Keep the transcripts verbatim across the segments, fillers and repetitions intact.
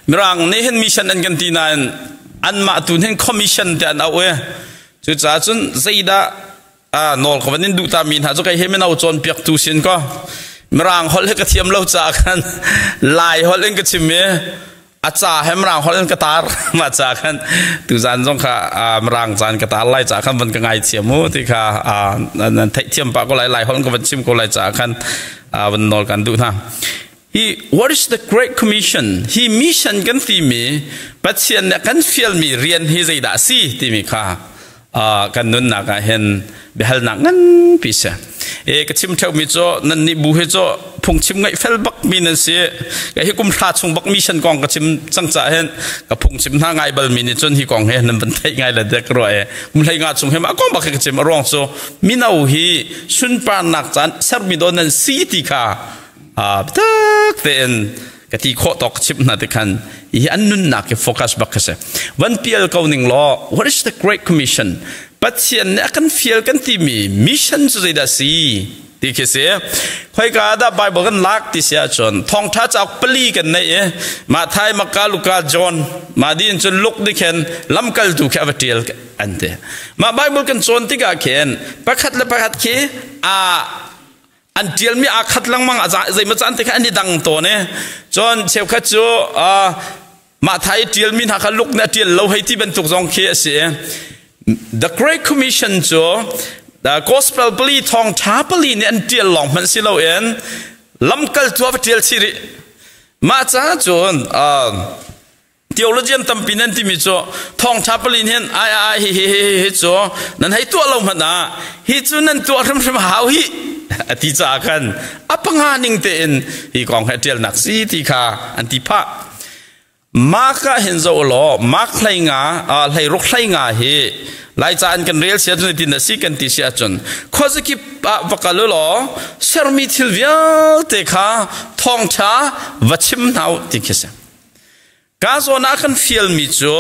มีรังนี่เห็นมิชชั่นอันกันตีนั้นอันมาตุนเห็นคอมมิชชั่นแต่อันเอาเอจุดจ้าจนใจดาอ่านอลเขาวันนี้ดูตามินหาจุกไอเห็นไม่เอาจนเปียกตูสินก็มีรังฮอลเล่กระเทียมเล่าจากกันลายฮอลเล่กระชิมเมอาจารย์ให้มรังฮอลเล่กระตาร์มาจากกันตุจานจงค่ะอ่ามรังจานกระตาร์ไล่จากกันบนกระไงเทียมูที่ค่ะอ่านั่นเทียมปะก็ไล่ไล่ฮอลเล่กระชิมก็ไล่จากกันอ่าบนนอลกันดูนะHe, what is the Great Commission? He mission kan timi, patien kan film mi rian hi zai da si timi kha, ah kan nun na ka hen behal na ngan pisa. E ka chim thau mi cho nan ni bu he cho phung chim ngai fel bak mi nan se, ka hi kum tha chung bak mission kong ka chim chang cha hen, ka phung chim na ngai bal mi ni chon hi kong he nan ban thai ngai la dek ro e, kum lai nga chung he ma kong bak ka chim rong so, mi nau hi sun pa nak chan sar mi do nan si ti kha. Ah, tak ten kati kho tok chip na te kan I annun na ke focus bakase one pial kauning law what is the Great Commission but sian na kan fiel kan ti mi mission zu da si ti ke se khoi ka da Bible kan lak ti sia chon thong tha chak pali kan nei e ma thai ma ka luka John ma din chon luk di ken lam kal tu ka vatil ante ma Bible kan chon ti ka ken pakhat la pakhat ke aอันเดียลมีอาคัดลังมังอาจารย์ใจมาจันติกันนี่ดังตัวเนี่ยจนเชฟขัดจูอ่ามาไทยเดียลมีหักลุกเนี่ยเดียลเราให้ที่เป็นตุกจงเคียเสีย The Great Commission จู The Gospel ปลีทองท้าปลีเนี่ยอันเดียลหลงมันสิเราเองลำกัลตัวเดียลสิริมาจ้าจนอ่าเดียวเราเจียนตั้มปีนั้นที่มีจูทองท้าปลีเนี่ยไอ้ไอ้ฮิฮิฮิจูนั่นให้ตัวเรามันนะฮิจูนั่นตัวทำทำหาวฮิอธิจากันอัปงานิงเตนฮีกองเฮเทียลนักซีที่ขาอันที่พะมาก็เห็นโจโลมาใครงาอ่าใครรุกใครงาเฮไล่จานกันเรียลเสียจนตินสีกันติเสียจนข้อสกิปะวักลุโลเซอร์มิทิลเวียเตขาทองชาวัชิมนาวติคิเสกาโซนักกันฟิลมิจู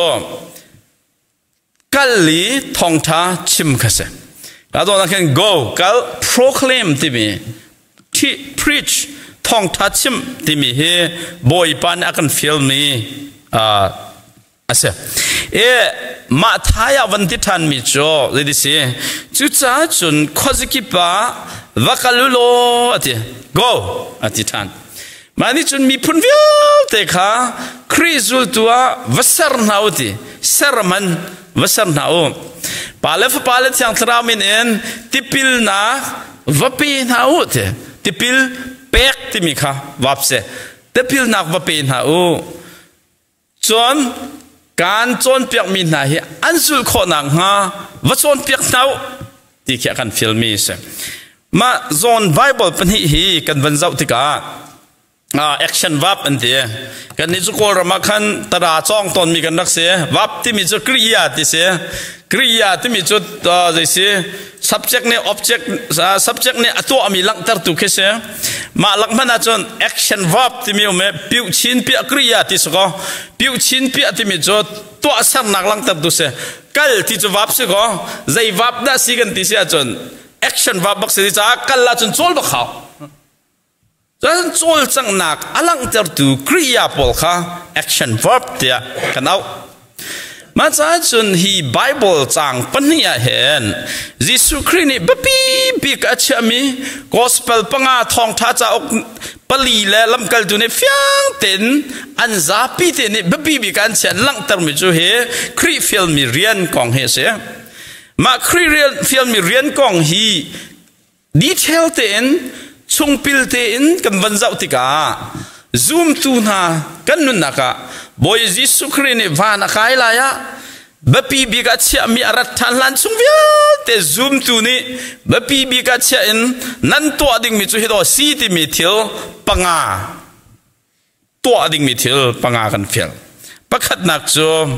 กัลลีทองชาชิมคิเสเราต้องการ go กัล proclaim ที่มีที่ preach ท่องทัดชิมที่มีเฮบอยปานอาการฟิลมีอ่าอาเซ่เอมาท้ายวันที่ท่านมีโจเลยดิสิจุดจ้าจุนข้อสิกิปะวักลุโลอติ go อธิษฐานมานี่จุนมีพุ่นวิวเตค่ะคริสุลตัววัสร์นาวติเซอร์มันวัสร์นาวปาเลฟปาเลที่ยังทรามินเองทิพิลนะวับปีนาวเถทิพิลเป็กที่มีค่ะวับเสทิพิลนักวับปีนาวจนการจนเปียกมีนาฮีอันสุดขนังฮะวัดจนเปียกนาวที่เกี่ยวกันฟิลมีเสมาจนไบเบิลเป็นฮีกันวันเจ้าที่กาอ่าแอคชั่นวับอันเดียกันนี่จุกอร์มาขันตราจ้องตนมีกันนักเสียวับที่มีจุกริยาที่เสียกริยาที่มีจุดอ่าจะเสีย subject เนี่ย object subject เนี่ยตัวมีหลังตัดตุกเสียมาหลังมันอาจจะ action verb ที่มีอยู่ไหมปิวชินเปียกริยาที่สก็ปิวชินเปียที่มีจุดตัวสักนักหลังตัดตุเสียกัลที่จุด verb สิก็ใจ verb ได้สิกันที่เสียจน action verb บักเสียจากกัลละจนโจลบักเขาจนโจลจังนักหลังตัดตุกริยาพอลค่ะ action verb เดียกันเอามาจากจนฮีไบเบิลจังปนิยาเห็นยิสุคริสต์นี่บปีบิกอาชามีกอสเปลปังอาทองท้าจะออกปลีและลำกัลตุนี่ฟียงเต็นอันซาปีเต็นนี่บปีบิกันเช่นลังตรมิจูเฮครีฟิลมีเรียนกองเฮเสมาครีเรียนฟิลมีเรียนกองฮีดีเทลเต็นชงพิลเต็นกันวันเจ้าติกาซูมตูนากันนุนนักะบอยยิสุคริสต์นี่วานักไอ้ลายะบปีบิกัดเชมีอารัตทันลันซุงวิวแต่ซูมตูนี่บปีบิกัดเชอินนั่นตัวดิ่งมิจูฮิโดซีติมิทิลปังอาตัวดิ่งมิทิลปังอากันฟิลปักขัดนักจู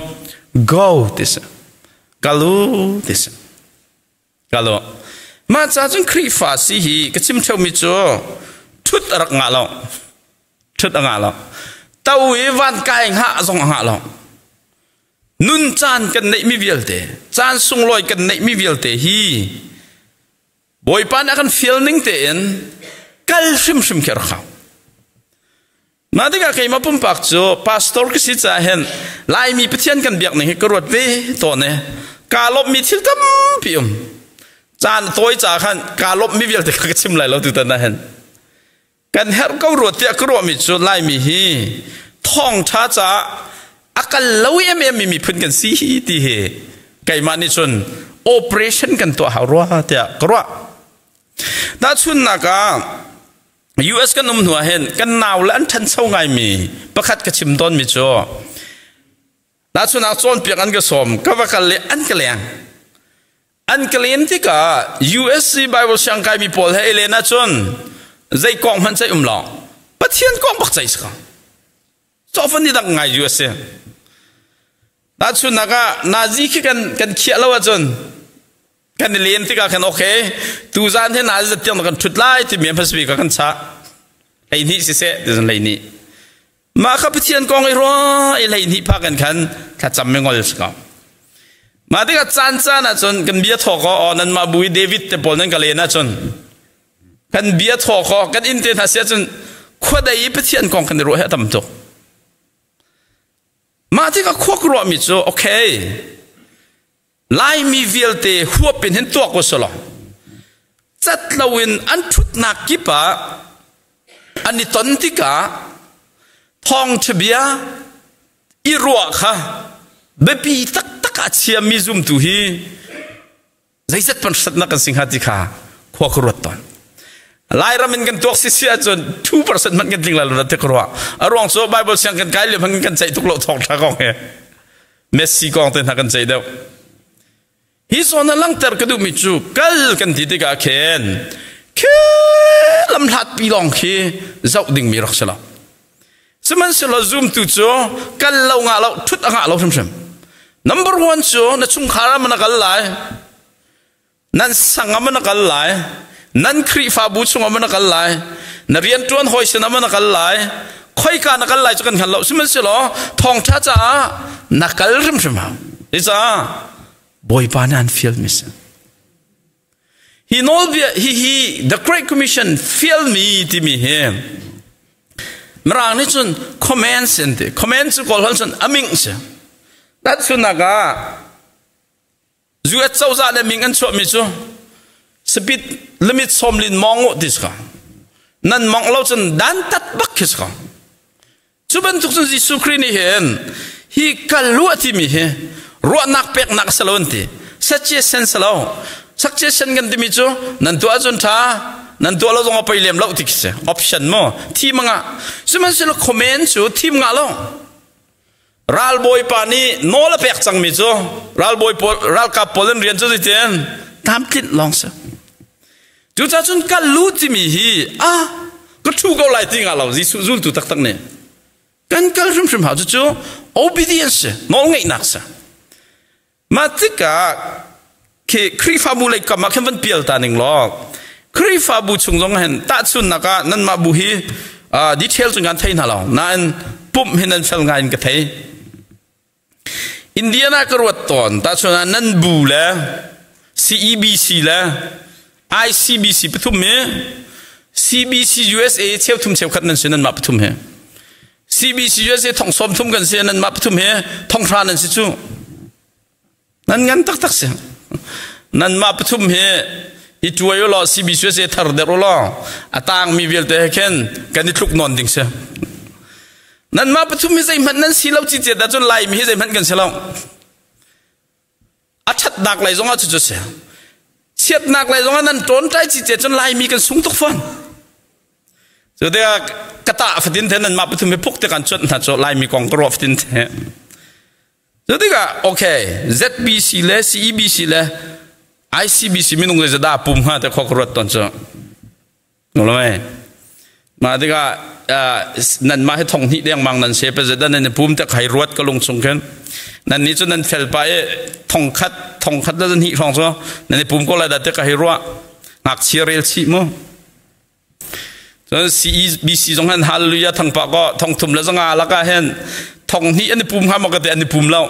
go ติสกาลูติสกาลูมาจากจุนครีฟาซีฮีก็ชิมเทวมิจูทุดรักงาลงทุดรักงาลงตาวิวันกายหาส่งหาลงนุนจานกันในมิเวลเตจานส่งลอยกันในมิเวลเตฮีบอยปานกันฟิลนิ่งเตนกัลชิมชิมเขียร์เขามาที่กับใครมาปุ่มปากจูพาสตอร์ก็สิจะเห็นลายมีเพื่อนกันเบียกหนึ่งให้กรวดเวตัวเนี่ยกาลบมีทิลกัมพิมจานตัวจ่าขันกาลบมีเบียกแต่ก็ชิมไหลเราตัวนั้นเห็นกันเฮร์ก็รวดเตียกรวดมีจูลายมีฮีท่องช้าจ้าอาการเล่าเอ็มเอ็มมีพื้นกันซีที่เฮไก่มานี่จนโอเปอเรชั่นกันตัวหารัวเตียกรวดแต่ชุนนักอ่ะยูเอสกันนุ่มหัวเห็นกันหนาวและอันทันเศร้าไงมีประคัดกระชิมต้นมีจ่อแต่ชุนนักโซนเปียกอันกระสมก็ว่ากันเลยอันกระเลียงอันกระเลียงที่กะยูเอสซีไบเบิลช่างไกมีโพลให้เลนะจนใจกองมันใจอุ่มหล่อปะเทียนกองปักใจสักจอฟันนี่ดังไงยูเอสซีแต่ชุนนักอ่ะนาซีคิกันกันเขียนแล้วว่าจนกันเรียนที่กันโอเคตูจานที่น่าจะเตียงกันชุดไล่ที่มีพัสบีกันช้าไอ้นี่สิเสด็จไอ้นี่มาขับเทียนกองไอ้รัวไอ้ไอ้นี่พากันขันถ้าจำไม่งอลสกอมาที่กันจานจานนะจนกันเบียร์ทอกอ๋อนั่นมาบุยเดวิดแต่ปนนั่นกันเลยนะจนกันเบียร์ทอกอ๋อกันอินเตอร์ทัศน์จนขวดไอ้เทียนกองกันรัวให้ทำตัวมาที่กันขวดรัวมิจูโอเคไล่มีวิลเตหัวเป็นเห็นตัวก็สลอจัดลาวินอันทุดนักกิปะอันนี้ตอนที่กะทองเฉบียอีรัวค่ะเบบีตักตักอาเชียมีซุ่มตุฮีใจจัดปันสัตนักสิงหาติค่ะขวากรวดตอนไล่รามินกันตัวสิเสียจนทูเปอร์เซ็นต์มันกันจริงแล้วเราเทครัวอารมณ์โซ่ไบเบิลเสียงกันไกลเลยมันกันใจทุกโลกทองทักองเฮเมสซี่กองเต็นทักกันใจเดียวฮิโซนัลังเตอร์กระดูมิจูกัลกันที่ติกาเคนเคลำหัดปีลองเคเจ้าดิ่งมีรักษาสมันสละซูมตุจูกัลเล่างาเล่าทุดอ่างเล่าชมชม number one จูนั่นชุมขารามันกัลไลนั่นสังมันกัลไลนั่นครีฟาบูชุงมันกัลไลนั่นเรียนจวนหอยเสนามันกัลไลค่อยการกัลไลจุกันขันเล่าสมันสละทองช้าจ้านักกัลชมชมอิจ้าboy panan film is he know he he the great commission film me to me him marang ni chun comments and comments ko hol chun aming se that sunaga zuat chawza le ming an chho mi chu speed limit somlin mongo this ka nan mong lo chun dan tat bak khis ka chuban tuk chun jisu kri ni hen hi kalu ati mi heรัวนักเป็กนักสลวนตีสัจเจสันสลาวสัจเจสันกันที่มิจูนั่นตัวจนท่านั่นตัวเราต้องเอาไปเลี้ยมเล่าติกเสียออปชั่นมั้งทีมังอ่ะสมัยสิเราคอมเมนต์จูทีมังอ่ะล่ะรัลบอยปานี่โน่ละเป็กจังมิจูรัลบอยพอรัลกับพอลเรียนจูดิเทียนตามติดลองเสียจูจ้าจนกันรู้ที่มีฮีอ่ะก็ชูก็ไล่ทิ้งอ่ะเราจิสุจุลตุตักตักเนี่ยกันกันรุ่มรุ่มหาจูจู obedience น้องไงนักเสียมาติกาเคครีฟาบูเลยกับมาแค่วันเปียลตาหนึ่งล้อครีฟาบูชงจงเห็นตัดสุนนักนั่นมาบุฮีอ่าดีเทลจงการไทยน่ะเรานั่นปุ่มเห็นนั่นเฟลงานกันไทยอินเดียน่ากรวดตอนตัดสุนนั่นบูละ ซี อี บี ซี ละ ไอ ซี บี ซี ปทุมเฮ ซี บี ซี ยู เอส เอ เชี่ยวทุ่มเชี่ยวขัดนั่นเสียนั่นมาปทุมเฮ ซี บี ซี ยู เอส เอ ท่องสมทุ่มกันเสียนั่นมาปทุมเฮท่องทรานั่นสิจูนั่นงั้นตักตักเสียนั่นมาปฐุมเฮอีตัวอยู่ล้อซีบีสเสถาร์เดอร์ล้ออาตางมีเวลเตะเข็นกันนี่ทุกนอนดิ่งเสียนั่นมาปฐุมเฮใจมันนั่นสิเราจิตเจตจนไล่มีใจมันกันเสียแล้วอาชัดนักไล่จงอาจุดเสียเชียดนักไล่จงอานั่นโจนใจจิตเจตจนไล่มีกันสูงทุกฟันสุดท้ายกระตาฟดินเทนั่นมาปฐุมเฮพุกเตะกันจนถ้าจนไล่มีกองกรอบฟดินเทjadi kan, okay, Z B C le, C E B C le, I C B C minung le jadi pum ha, tak kau kerut tuan so, ngolong Maka ka nan ma he thong hi deng mang nan se pe zeda nan pum te khai ruat ka lung sung khen nan ni chu nan fel pa e thong khat thong khat da hi thong so nan pum ko la da te ka hi ruwa ngak chirel chi mo so si bi si jong han hallelujah thang pa ko thong thum la zanga la ka hen thong hi an pum ha ma ka te an pum lao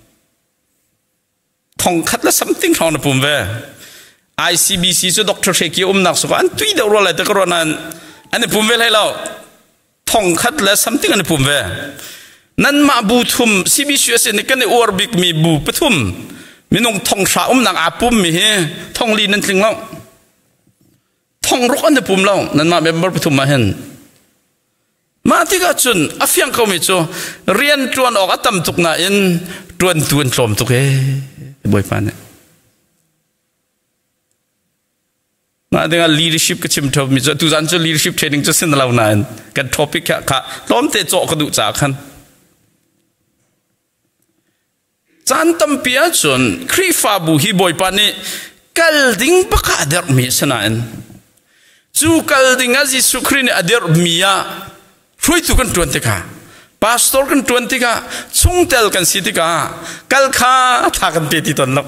thong khat la something thong na pum ve I C B C so doctor sheki um nak so an tui da ro la te ko nanอันนี้ปุ่มเวลให้เราทองคัดและ something อันปุ่มเวนั่นมาบูทุมซีบีชัวเซนกันในอวร์บิกมีบูปทุมมีนงทองสาวนักอาปุ่มมีเฮทองลีนั่นจริงแล้วทองรกอันในปุ่มเรานั่นมาเป็นบรปทุมมาเห็นมาที่ก็จุนอาฟยังเขาไม่จูเรียนจวนออกอัตมตุกนาอินจวนจวนสมตุกเฮบ่อยปานเนี่ยมาถึง leadership ก็ชิมทบมีจูตุจันจู leadership training จะเส้นเราหนานกัน topic ค่ะล้อมเตะโจกระดูจากขันจันตั้มเปียจนครีฟาบูฮีบ่อยปานนี่กัลดิ้งปะกาเดอร์มีสนานจูกัลดิ้งอาจิสุครีนอเดอร์มีอะช่วยทุกคนตรวจติกาพาสตอร์กันตรวจติกาช่งเตลกันสิติกากัลข้าทากันเปติตนลับ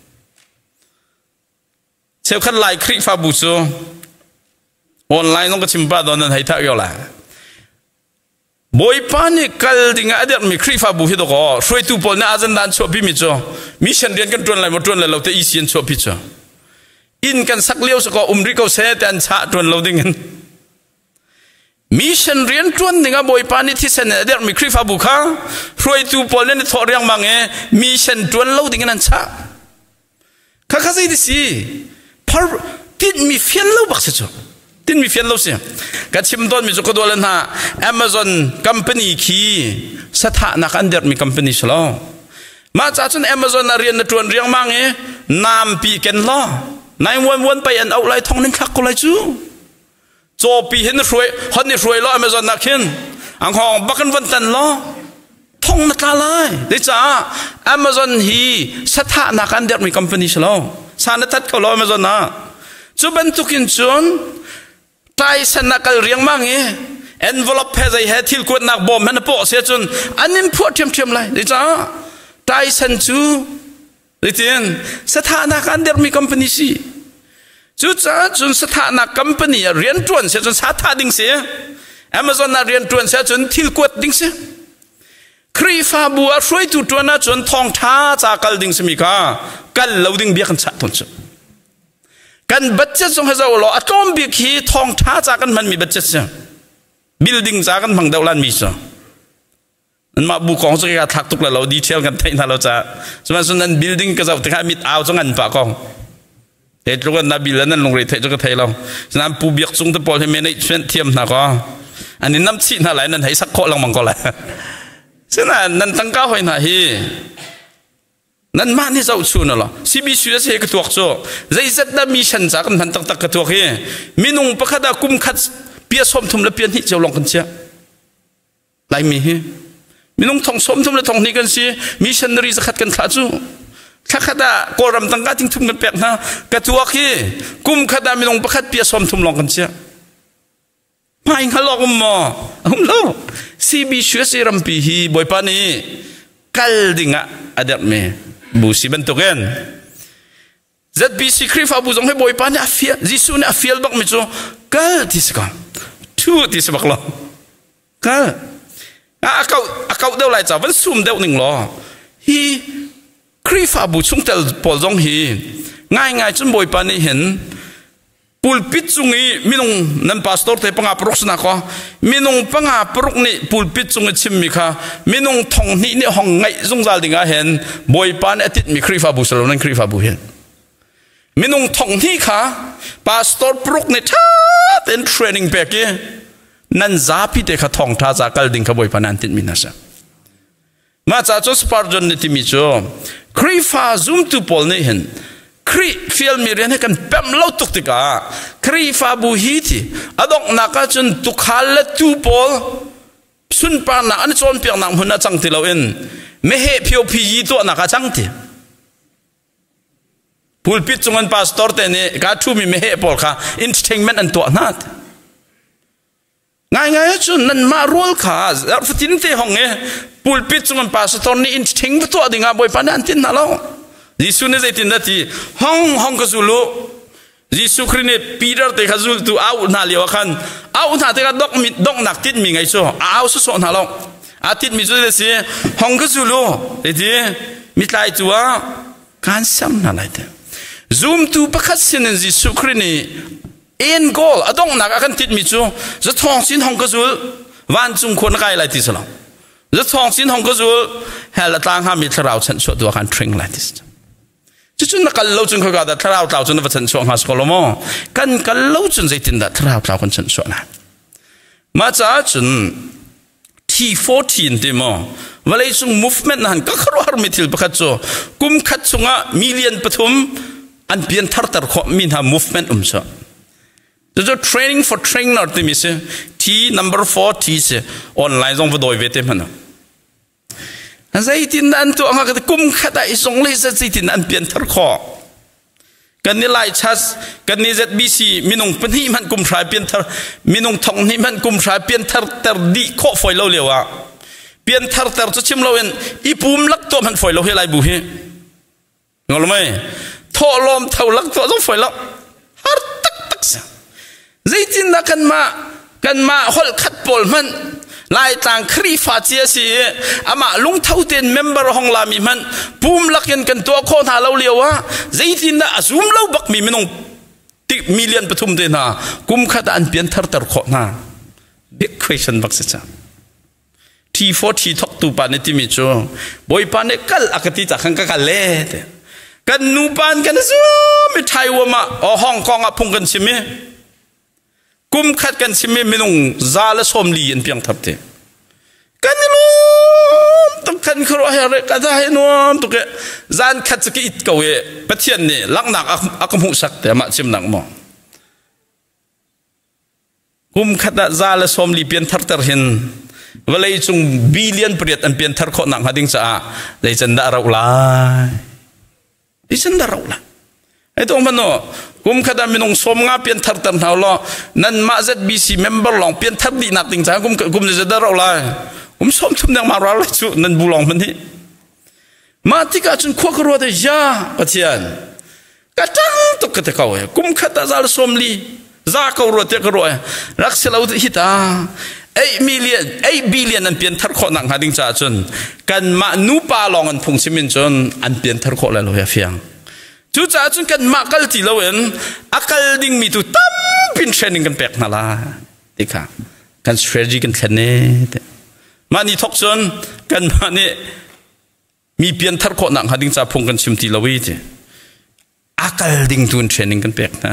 เช้าขันไลครีฟาบูซูออนไลน์น้องก็ชิมปลาตอนนั้นให้ทักยอละบ่อยปานนี่กัลดิ้งอเดอร์มีครีฟาบูฮีตก็ช่วยทุกคนนะอาจารย์ดันชอบพี่มิจ้ามิชันเรียนกันตรวจอะไรมาตรวจอะไรเราแต่อีเซียนชอบพี่จ้าอินกันสักเลี้ยวสก็อุ้มริกเอาเสแต่อันชาตรวจเราดิ่งมิชันเรียนจวนหนึ่งบ่อยปานนี่ที่เสนอเดี๋ยวมีคริฟาบุคาช่วยตูปอลเล่นทอเรียงบางเอมิชันจวนเล่าดิ่งนั้นชาข้าข้าใจดิสิพอติดมีเฟียนเล่าบักเสียติดมีเฟียนเล่าเสียกัดชิมต้นมีจุกตัวเล่นฮะ Amazon company คีสถานะกันเดี๋ยวมี company สโลมาจากจน Amazon เรียนจวนเรียงบางเอนามปีกันล้อนายวนวนไปอันเอาไรทองนั้นทักก็ไรจูโจปีเห็นรวยคนนี้รวยล้อ Amazon นักเห็นอังหองบักกันวันตันล้อทองนักอะไรเดี๋ยวจ้า Amazon ฮีสถานะกันเดี๋ยวมี company สโลสารทัดเขาล้อ Amazon นะจูบรรทุกินจนไตสนักเรียงมั่งเอ envelope เพจให้ทิลกวดนักบอมมันโปะเสียจนอันนี้พวกเทียมเทียมเลยเดี๋ยวจ้าไตสันจูเดี๋ยวสถานะกันเดี๋ยวมี company สิจุดจ้าจนสถานะ company เรียนจวนเสียจนสถาดิ่งเสีย Amazon น่ะเรียนจวนเสียจนทิลกวดดิ่งเสียครีฟาบัวช่วยจุดจวนน่ะจนทองท้าจากกัลดิ่งสมิกากัลเราดิ่งเบียกันชะทนจุกันบัตเจ็ตส่งให้เราหล่ออะตอมเบียกีทองท้าจากกันมันมีบัตเจ็ตเสีย building จากกันพังดาวลันมีส่วนนั่นมาบุกของสุริยะทักตุกแล้วเราดีเทลกันที่นั่นเราจะสมัยนั้น building ก็จะถึงให้มิดเอาจังงันปะกองเฮ้ยจุกันนับบิลนั้นลงเรือเทจุกันไทยเราฉะนั้นผู้เบียกซุงตะปอลให้เมนเชนเทียมนะก็อันนี้น้ำชีน่าไหลนั่นให้สักโคลังมังก็เลยฉะนั้นนั่นตั้งก้าวให้หน่าฮีนั่นมานี่เราชูน่ะหรอซีบีชูเสกตัวโซ่ใจจัดดามีชันจากกันพันตักตักตัวเฮมินุงประคดากุมขัดเปียสมทุมและเปียนี่จะลองกันเชียไหลมีเฮมินุงทองสมทุมและทองนี่กันสิมีชันรีจะขัดกันขาจูข้าขดากรำตั้งก้าทิ้งทุ่มกันแปลกนะกระตัวขี้กุมขดามีลงประคัดเปียสมทุ่มลองกันเชียไม่ขลอกมออุ้มโลซีบีชัวเซรัมปีฮีบ่อยปานีกัลดิ่งอะอเดร์เมบูซีบันตุกเอนจัดบีซีครีฟอาบูจงให้บ่อยปานีอาเฟียจิสุนอาเฟียลบักมิจูกัลที่สกังทูที่สบักลอกัลอาเขาอาเขาเดาไหลจ้าวันซุ่มเดาหนึ่งลอฮีครีฟาบุชุงเตลปอลจงฮีง่ายง่ายจนบ่อยปานนี้เห็นปูลปิดจุงอีมินงนั่นพาสตอร์เทปังอาปรุกสนาก็มินงปังอาปรุกนี่ปูลปิดจุงชิมมิค่ะมินงทองนี่นี่ห้องไงจงจาดิ่งอาเห็นบ่อยปานอาทิตย์มีครีฟาบุสโลนั่นครีฟาบุเห็นมินงทองนี่ค่ะพาสตอร์ปรุกนี่ท่าเป็นเทรนนิ่งเปกี้นั่นซาพิเตค่ะทองท่าจากกัลดิ่งขบ่อยปานอาทิตย์มินาซะมาจากจอสปาร์จนนี่ที่มิโจครีฟาซูมตูปอลนี่เห็นครีฟิลมีเรียนให้กันเต็มเล่าตุกติกาครีฟาบูฮีที่อดอกนักจนตุกฮัลเลตูปอลสุนปานักอันนี้จนเปียกนักหุ่นจังที่เราเองไม่เหพียวพียีตัวนักจังที่พูดพิจงกันพาสตอร์เตนี่การทูมีไม่เหปอลค่ะอินสเทนเมนต์อันตัวนัดง่ายง่ายจนนั่นมาโรลค่ะแล้วฟินเตห้องเงี้ยพูดพิจงกันพาสตอร์นี่อินสเทนต์ตัวดิ่งอ่ะบ่อยปานนั้นที่นั่นแล้วยิสุนี่ใจตินนาทีห้องห้องกษุลูยิสุครินีปีเดอร์เตะกษุลตัวเอาหน้าเลี้ยวกันเอาหน้าเตะกดอกมิดดอกนักติดมีไงโซ่เอาสุดโซ่หน้าลงอาทิตย์มีจุดเสียห้องกษุลูเดี๋ยวมิตรไอตัวการซ้ำนั่นแหละซูมตัวประคัตสินยิสุครินีเอ็นโกลอดอกนักกันติดมีจูจะท้องสินห้องกษุลวันจุงคนไกลอะไรที่สลองจะทองสินห้องก็จูเฮลต่างหามีทราวฉันชดตัวกันทริงอะไรที่สจุดจุดนักเล่าจุนเขาก็ได้ทราวเราจุนวัชนชงหาสกอลโมกันกันเล่าจุนใจตินได้ทราวเราคนฉันชงนะมาจากจุนที่สิบสี่ที่มั้งเวลาจุง movement นั้นก็ครวญมิถิลประคัตโจกุมขัดจุงะมิลเลียนปฐุมอันเปลี่ยนทัร์ตร์ขมินหา movement อุ้มซะจะจะ training for trainer ที่มิเสที่ number four ที่เสออนไลน์ส่งไปโดยเวทีมันนะอันใจตินนั้นตัวงั้นก็กุมขัดได้ส่งเลยใจตินนั้นเปลี่ยนทัร์ขกันนี่ไล่ชัดกันนี่ เซด บี ซี มินงปนที่มันกุมทรายเปลี่ยนทัร์มินงทองนี่มันกุมทรายเปลี่ยนทัร์ตร์ดีโคไฟเล่าเลี้ยวอ่ะเปลี่ยนทัร์ตร์จะชิมเราเองอีปุ่มลักตัวมันไฟเราให้ไล่บุเหงงหรือไม่ท่อลมเท่าลักตัวต้องไฟแล้วฮาร์ตักตักเสียใจตินนักกันมากันมาฮอลขัดปอลมันลายต่างครีฟาเจียสีอามาลุงเท่าเต็นเมมเบอร์ของลามีมันปุ่มลักยันกันตัวโคตรเราเลียวว่าใจตินนะซุ่มเราบักมีมันงติมิลเลียนปฐุมเดน่ะกุมขัดอันเปลี่ยนทัร์ตร์โคตรน่ะ big question บักเสียที่ฟอร์ที่ทอกตูปานในที่มิจูบอยปานเนี่ยกัลอากติจากขังกัลเล่กันนูปานกันซูไม่ไทยว่ามาอ๋อฮ่องกงอ่ะพุ่งกันชิมิกุมขัดกันชิมิไม่ต้องซาลสมลีนเพียงทับเตกันนี่ลูต้องกันครัวอะไรกันได้นวมตุกะจานขัดสกิดเกวีปะเทียนนี่ลักหนักอักมุสักแต่มาชิมหนักมอกุมขัดซาลสมลีเปลี่ยนทัร์ตร์เห็นเวลาจุงบิลเลียนเปรียดอันเปลี่ยนทัร์ขอหนักหาดิ้งจ้าได้จันดาเราละได้จันดาเราละไอ้ตรงมันโน่กุมขดามินงสมงาเปลี่ยนทัร์ตันเท่าล้อนั่นมา เซด บี ซี เมมเบอร์ลองเปลี่ยนทัร์ดีนักดิ้งจ้ากุมกุมจะจันดาเราละกุมสมทุนยังมาเราเลยจุนั่นบุลองมันนี่มาที่กาจุนขั้วกรัวได้ยาปะเทียนกระจังตุกกระเตกเอาเอกุมขดาซาลสมลีซากรัวเตกรัวรักเสลาวที่ฮิตาไอ้มิลเลียนไอ้บิลเลียนอันเปลี่ยนทัร์ขอหนังหาดิ้งจ้าจนกันมานูปาลองอันพงชิมินจนอันเปลี่ยนทัร์ขอแล้วเราเฟียงจู่จ้าจนกันมากัลตีเราเองอากัลดิ้งมีตุตั้มเป็นเทรนนิ่งกันแปลกนาลาดิค่ะกัน strategy กันแค่นี้มานี่ทอกจนกันมาเนี่ยมีเปลี่ยนทัร์ขอหนังหาดิ้งจ้าพงกันชิมตีเราวิจิอากัลดิ้งตุนเทรนนิ่งกันแปลกนะ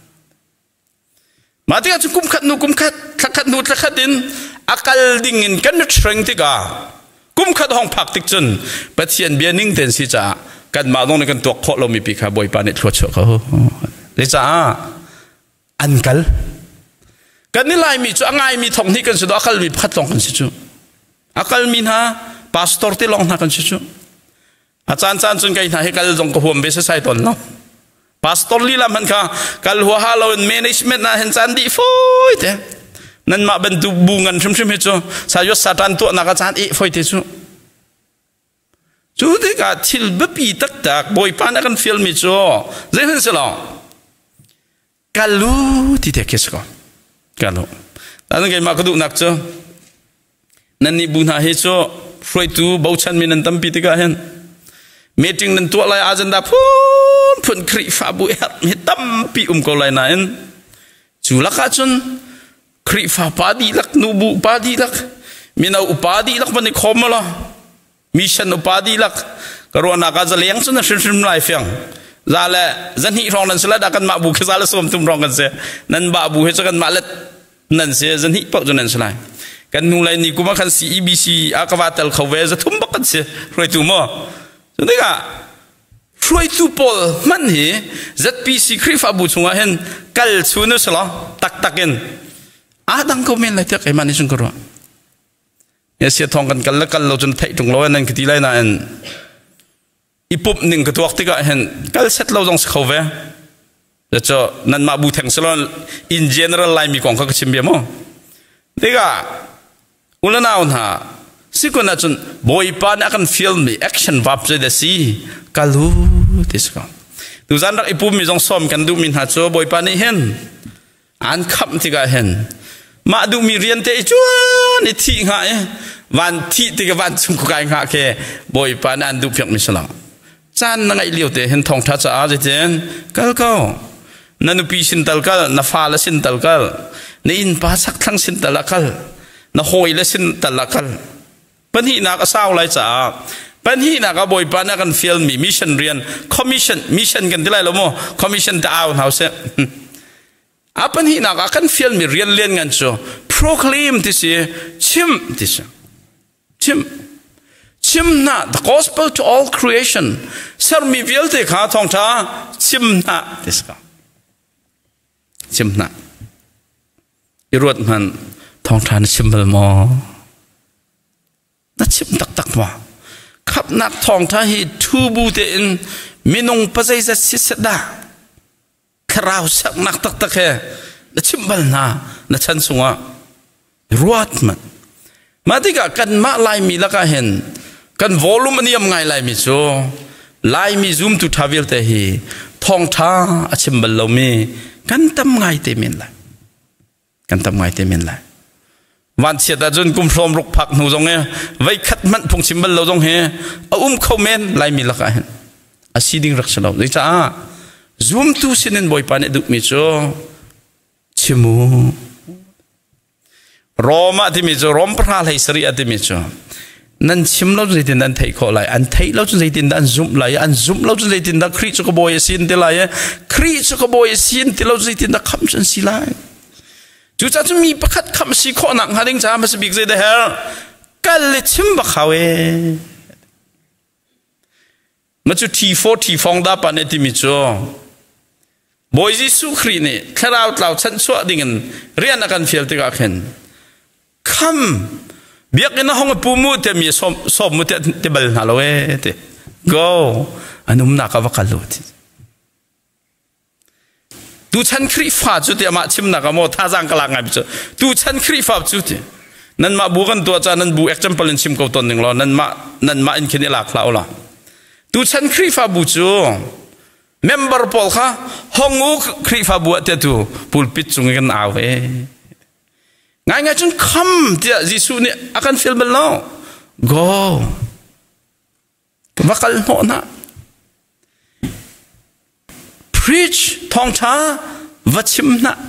มาที่จะกุมขัดนูกุมขัดขัดขัดนูขัดดินอากัลดิ่งกันนึกเชิงที่กากุมขัดห้องพักติจนปะเทียนเบียนิ่งเต็นสิจ้ากันมาตรงนี้กันตัวโคเรามีปีขาบอยปานิทวดเชเขาเลยจ้าอันกัลกันนี่ลายมีจ้าง่ายมีทองที่กันสุดอากัลมีพัดลองกันสิจูอากัลมีนะพาสตอร์ที่ลองนักกันสิจูอาจารย์อาจารย์จนกันนะให้กัลลงกับหัวเบสไซต์ตอนเนาะพาสตอร์ลีลามันค่ะกัลหัวฮาโลนแมเนจเมนต์นะเห็นจันดีฟอยเถอะนั่นมาเป็นดูบุงันชิมชิมเหรอสายศาสตร์ตัวนักจันอีฟอยเถอะจู่ที่กาทิลบปีตักตักบอยปานักันฟิลมิจ้ะเรื่องนั้นสิล่ะกัลลูที่เด็กคิดก่อนกัลลูแต่นั่นไงมากระดูนักจ้ะนั่นนี่บุญหาเหตุจ้ะฟอยตูบ่าวชันมีนันตั้มปีติกาเห็นเมติงนั่นตัวอะไรอาจันดาพูนพูนครีฟาบุเอร์มีตั้มปีอุ้มก็เลยนั่นจู่ลักอาจนครีฟาปาดีลักนูบุปาดีลักมีนาอุปาดีลักมันนี่คอมละมิชันอุปาดีลักกระโดดนักจะเลี้ยงจนนั่นชิมชิมไลฟ์ยังซาเล่จันฮิรองนั่นสิละดักันมาบุกซาเล่สมทุมรองกันเสียนั่นบาบุเหตุกันมาเล็ดนั่นเสียจันฮิปักจนนั่นสิละกันนู่นเลยนี่กูมาคันซีอีบีซีอากาวัตเตลเขาเวจะทุ่มบักกันเสียรวยตัวมั้งจนนี่ก็รวยตัวพอลมันเหี้ยจัดปีซีครีฟาบุชงเห็นกัลซูนุสละตักตักเห็นอาดังเขาเมนเลยเถอะไอ้มันนี่ฉันก็รู้เนี่ยเสียทองกันกันแล้วกันเราจนไถ่ตรงเรานั่นคือที่ไรนั่นอีปุ๊บหนึ่งก็ตัวที่ก็เห็นกัลเซ็ตเราต้องเขาเวจะจะนั่นมาบูแทงสลอน in general ไลน์มีของเขาก็ชิมเบียมั้งนี่ก็อุลนาอุนหาสิคนนั้นจนบอยปานอาการฟิลมีแอคชั่นวับจะได้สิกัลลูที่สุดดูจันรักอีปุ๊บมีจงซ้อมกันดูมินหาโจบอยปานนี่เห็นอันขับที่ก็เห็นมาดูมีเรียนเตะจวนนี่ที่ง่ายวันที่ที่กับวันจุ่มกุกายง่ายแค่บอยปานอันดูเพียงมิสลามจันนั่งไอเลี้ยวเตะเห็นทองทัศน์อาจจะเห็นกัลก็นั่นปีสินตัลกัลนัฟาลสินตัลกัลนี่อินภาษาทั้งสินตัลกัล na hoi le sin talakal pan hi na ka saw lai cha pan hi na ka boi pa na kan film mi mission rian commission mission kan dilai lo mo commission ta out house apan hi na ka kan film mi rian len ngan cho proclaim this chim this chim chim na the gospel to all creation sar mi vial te kha thong tha chim na this ka chim na irot man thong tha na chim bal mo na chim tak tak ma khap nak thong tha hi thu bu te in minung pa zai za si da khrau sak nak tak tak he na chim bal na na chan sunga ruat man matika kan ma lai mi la ka hen kan volume ani am ngai lai mi so lai mi zoom tu thavel te hi thong tha achim bal lo mi kan tam ngai te min la kan tam ngai te min laวันเสียดจนกุมพรมรุกผักหนูตรงเนี้ยไว้ขัดมันพงชิมบัลเราตรงเฮเอาอุ้มเข้าเมนไล่มีละกันอาศิดิงรักษาเราดิจ้าซูมตูสินินบ่อยปานเอดุมิโจชิมูรอมาที่มิโจรอมพระไหลสรีอที่มิโจนั่นชิมเราจนได้นั่นไทยขอไหลอันไทยเราจนได้นั่นซูมไหลอันซูมเราจนได้นั่นครีชก็บ่อยสินที่ไหลครีชก็บ่อยสินที่เราจนได้นั่นคำสันสิไหลจู่จะมีประคัดคำสิข้อหนักหาดิ้งจ้ามาสบิกใจเด้อกันเลยชิมบักเขาเอมาจู่ทีโฟทีฟองดาปานเอติมิโจบอยจิสุครีเนี่ยคราวเราฉันสวดดิ่งเรียนนักการเฟียลติกาเข็นคำเบียกในห้องปูมุเตมีสมสมมุเตเตเบลนาโลเอเต go อันนุ่มนักว่ากัลลุติดูฉันครีฟ้าจุดเดียมาชิมนักโมท่าจังกลางไงพี่เจ้าดูฉันครีฟ้าจุดเดียนั่นมาบุกันตัวจ้านั่นบุ example ชิมกับตนหนึ่งล้อนั่นมานั่นมาอินคินิลาคลาวล่ะดูฉันครีฟ้าบุจู member พอลค่ะห้องงูครีฟ้าบุเตตูพูดปิดจุงกันเอาเอง่ายง่ายจนคำเดียจิสุเนี่ยอาการฟิลเบลล์ go ว่ากันโหนะ preach ท่องช้าวัชิมนะ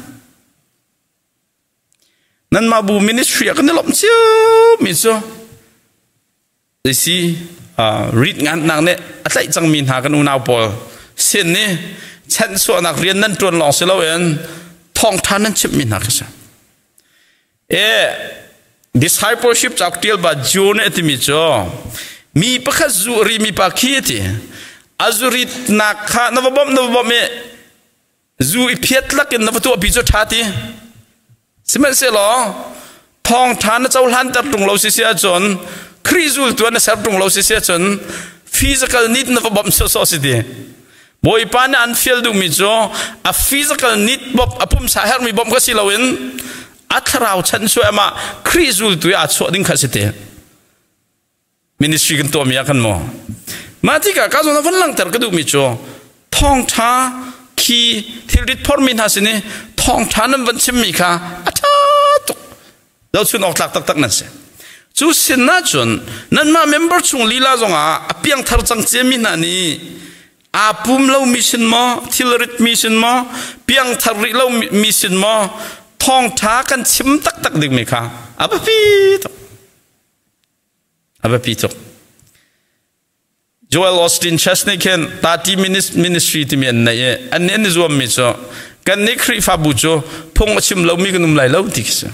นั่นมาบู ministry กันนี่หลบเชี่ยวมิโซดิสิอ่า read งานนางเนี่ยอะไรจังมินหากันอุณาวปอลเส้นนี่ฉันส่วนนักเรียนนั่นตรวจลองเสลาเองท่องท่านั้นชิมมินหากันซะเอ discipleship จากเดียลบาจูนเอติมิโซมีปะคัจูรีมีปะคีติอาจุริตนักข้านวบมนวบมเอจูอิพิตลักอินนวตัวพิจารณาสิมันเสลอทองทานเจ้าหันตัดตรงเราเสียจนคริสูลตัวนั้นเสตรงเราเสียจน physical need นวบมโซโซสิดีบอยปานอันฟิลดูมิโซa physical need บบอปุ่มสาเหตุมีบอมก็สิลาวินอัตราฉันช่วยมาคริสูลตัวอาชวดิ้งข้าสิดีมินิสทรีกันตัวมีกันมั้งมาที่กะการส่วนนั้นหลังแต่ก็ดูมิโจทองช้าคีที่ริดพอร์มินหาสินี่ทองช้านั้นวันชิมมีค่ะอาชาตุเราชวนออกหลักตักตักนั่นสิจูสินน่าจนนั่นมาเมมเบอร์ชุงลีลาจงอ่ะเพียงทาร์จังเจมินานี่อาปุ่มเรามิชนมอที่ริดมิชนมอเพียงทาริเรามิชนมอทองช้ากันชิมตักตักดึงมีค่ะอาบปีตุอาบปีตุJoel Austin Chesney ken tati ministry ti men na ye an nen zuam mi so kan ni khri fa bu cho phong chim lo mi kanum lai lo ti kisa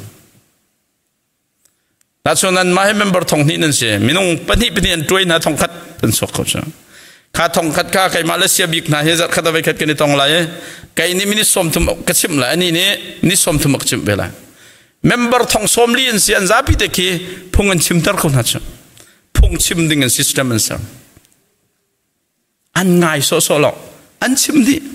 ta chonan ma member thong ni nan se minung pani pani an troi na thong khat tan sok ko cha kha thong khat ka kai Malaysia bik na he zat khat vai khat ken tong lai kai ni mini som thum ka chim la ani ni ni som thum ak chim bela member thong som li an sian za pi te ki phong an chim tar ko na cha phong chim ding an system an saอันง่ายโซโซหรอกอันชิมดี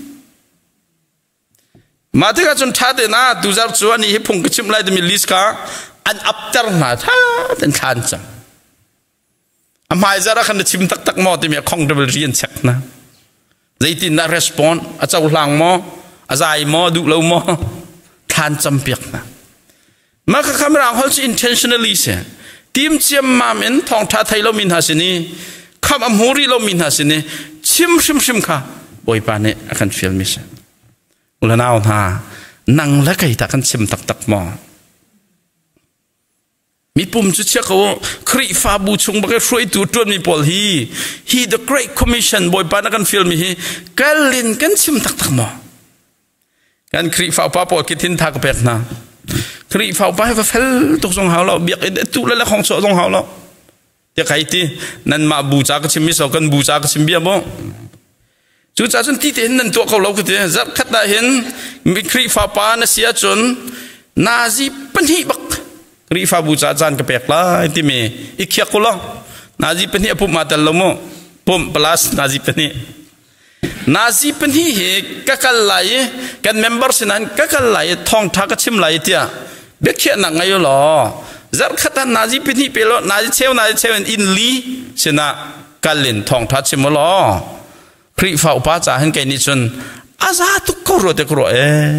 มาที่ก็จนท้าเดน่าดูจากส่วนนี้ให้พงกชิมไล่จะมีลิสก์อันอัปเตอร์มาท้าเดินทานจังอามาจะรักกันชิมตักตักหม้อที่มีคงดับเบิลเรียนเช็คนะใจตินน่ารีสปอนอาจจะหลังหม้ออาจจะไอหม้อดูเราหม้อทานจำเปียกนะมาข้าคำรางเขาจะ intentionally เสียทีมเจียมมาเหม็นทองท้าไทยเรามินหาสินีคำอัมฮูรีเรามินหาสินีชิมชิมชิมค่ะบอยปานเนี่ยอาการฟิลมิสอุลานาอุท่านั่งและไก่ตากันชิมตักตักหม้อมีปุ่มจุดเชื่อเขาคริฟาบูชงบักช่วยตัวจวนมีปอลฮีฮี the great commission บอยปานักันฟิลมีฮีกันลินกันชิมตักตักมอกันคริฟาป้าปอคิดทินทักเปิดนะคริฟาป้าให้ฟ้าเฟลตกสงหาวเราเบียกเอ็ดตุแล้วของโซ่สงหาวเราเดี๋ยวใครที่นั่นมาบูชาก็ชิมมิสกันบูชาก็ชิมเบียบ่จุดจ้าจนที่เห็นนั่นตัวเขาเราคือที่จัดขัดได้เห็นมีคริฟาป้าน่ะเสียจนนาซีปัญหาบักรีฟาบูชาจานกระเปกละที่มีอีกเขียกุล่นาซีเป็นที่ปุ่มมาแต่ละโมปุ่ม plus นาซีเป็นที่นาซีเป็นที่กักไหลกันเมมเบอร์สินั้นกักไหลทองทักชิมไหลเตียเบ็กเขียนหนังไงอยู่หรอจัดขัดนาซีเป็นที่เปล่านาซีเชลนาซีเชลอินลีชนะกันเล่นทองทักชิมหรอครีฟาอุปาจาเห็นแก่นิชนอาซาตุกโคโรเตโคโรเอ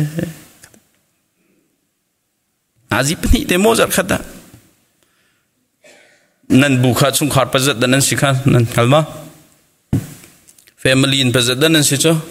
นาซีเป็นที่เดโมจัดขัดนั่นบุคคลชุงขาดประจัดนั่นสิครับนั่นฮัลโหลแฟมิลี่ประจัดนั่นสิจ้า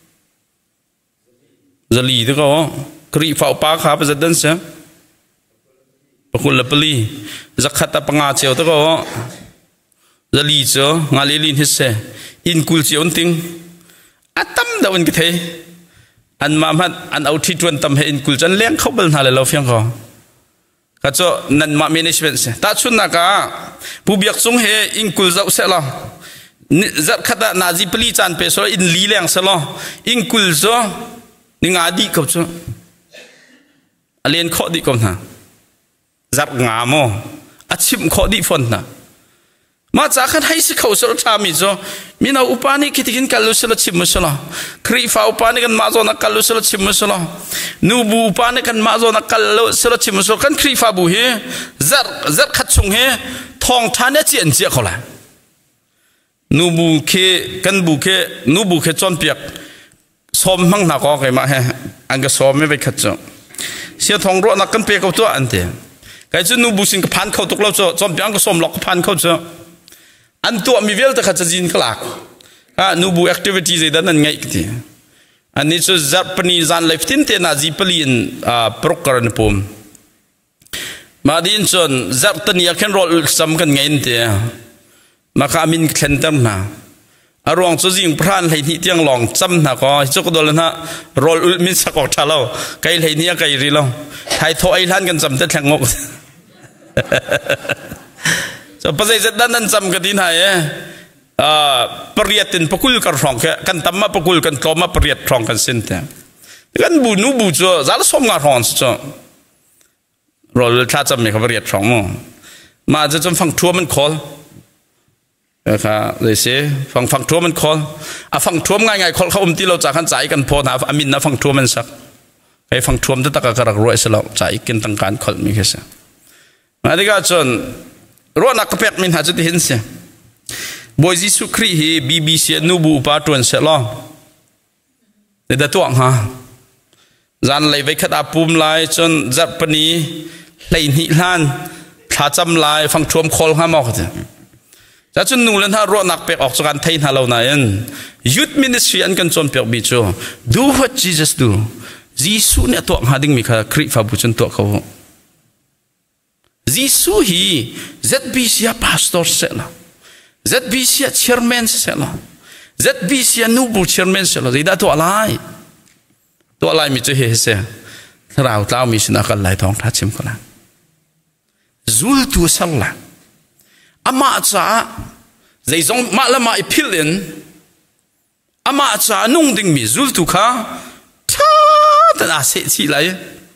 จะลีตัวก็ครีฟ้าป้าขาประจัดนั่นสิปะคุณละปลีจะขัดตาปังอาเจียวตัวก็จะลีจ้างาลีลินฮิสเซอินคุลเจียวติงอัตตั้มดาวันกิเทอันมามัดอันเอาที่จวนตั้มให้อินคุลจันเลี้ยงเขาเป็นอะไรเราเฟียงก็ก็จะนั่นมา management สิแต่ชุนนักอ่ะผู้เบียกสงเหอินกุลจะเสร็จแล้วจัดขัดนาซีพลีจันเปสอินลีเลียงเสร็จแล้วอินกุลจะนี่งาดีกับจ้ะเลียนข้อดีกับนะจัดงามอ่ะอาชีพข้อดีฟอนนะมาจากขันให้สิเขาสระชามิจ้ะมีนาอุปาณิคิดกินกัลลุสละชิมมุสละครีฟ้าอุปาณิกันมาจอนักกัลลุสละชิมมุสละนูบูอุปาณิกันมาจอนักกัลลุสละชิมมุสละกันครีฟ้าบุเฮจัดจัดขัดชงเฮทองทานเนี่ยเจียนเจียเขาละนูบูเคกันบูเคนูบูเคจอนเปียกซ้อมมั่งนักก็ไงมาเฮอันก็ซ้อมไม่ไปขัดจ้ะเสียทองรอนักกันเปียกเขาตัวอันเดียไก่จุนูบูสิงกับพันเขาตกเราจ้ะจอมเปียกก็ซ้อมหลอกพันเขาจ้ะอันตัวมีเวลแต่ขัดจินกลากอ่ะนูบูแอคทิวิตี้จะดันไงกันทีอันนี้จะจับปนีจันไลฟ์ทินเตนาจีปลีนอ่าโปรแกรมปุ่มมาดินจนจับตันยาเข็นรอลสำคัญไงนี่เดียมาขามินเข็นตั้มนะอารมณ์สุจิงพรานให้ที่เตียงหลงจำนะก็จุกโดนนะรอลมินสกอตชาเราไกลให้เนี่ยไกลรีเราไทยโทไอท่านกันจำแต่แทงงกจะภาษาเจ็ดด้านนั้นจำกันที่ไหนเอ่อปริยัตินปกุลกันรองแค่กันตั้มมาปกุลกันกลมาปริยัติรองกันสิ้นแต่กันบูนูบูจ้ะจะสมงานรองจ้ะรอเลยถ้าจำไม่เขาปริยัติรองมั้งมาจะจำฟังทัวมันคอลนะครับเลยสิฟังฟังทัวมันคอลอ่ะฟังทัวง่ายๆคอลเขาอมที่เราจะขันใจกันพอนะอามินนะฟังทัวมันสักไอ้ฟังทัวมันจะตะกะกระรวยเสร็จแล้วใจกินตั้งการคอลมีแค่สิมาที่ก็จนรอนักเป็ดมินหาจุดเห็นเสียบอยจิสุครีฮีบีบีเสียนูบูปาตวนเสร็จแล้วเดี๋ยวตัวฮะจันเลยไปขัดอาปุ่มลายจนจับปนีเลยนิลานถ้าจำลายฟังทวมคอลห้ามออกจ้ะจะจนนูเล่นถ้ารอนักเป็ดออกจากการไทยฮาเราหน่อยยุดมินิสทรีอันกันจนเป็ดบิจู do what Jesus do จิสุเนี่ยตัวหาดิ้งมีค่ะครีฟาบุจนตัวเขาZisu hi Z B sia pastor sela Z B sia chairman sela Z B sia nubu chairman sela ida to alai to alai mi che he se rao tao mi sina kal lai thong tha chim kala zul tu sala ama cha zai zong ma la ma ipilin ama cha nung ding mi zul tu kha tha ta se chi lai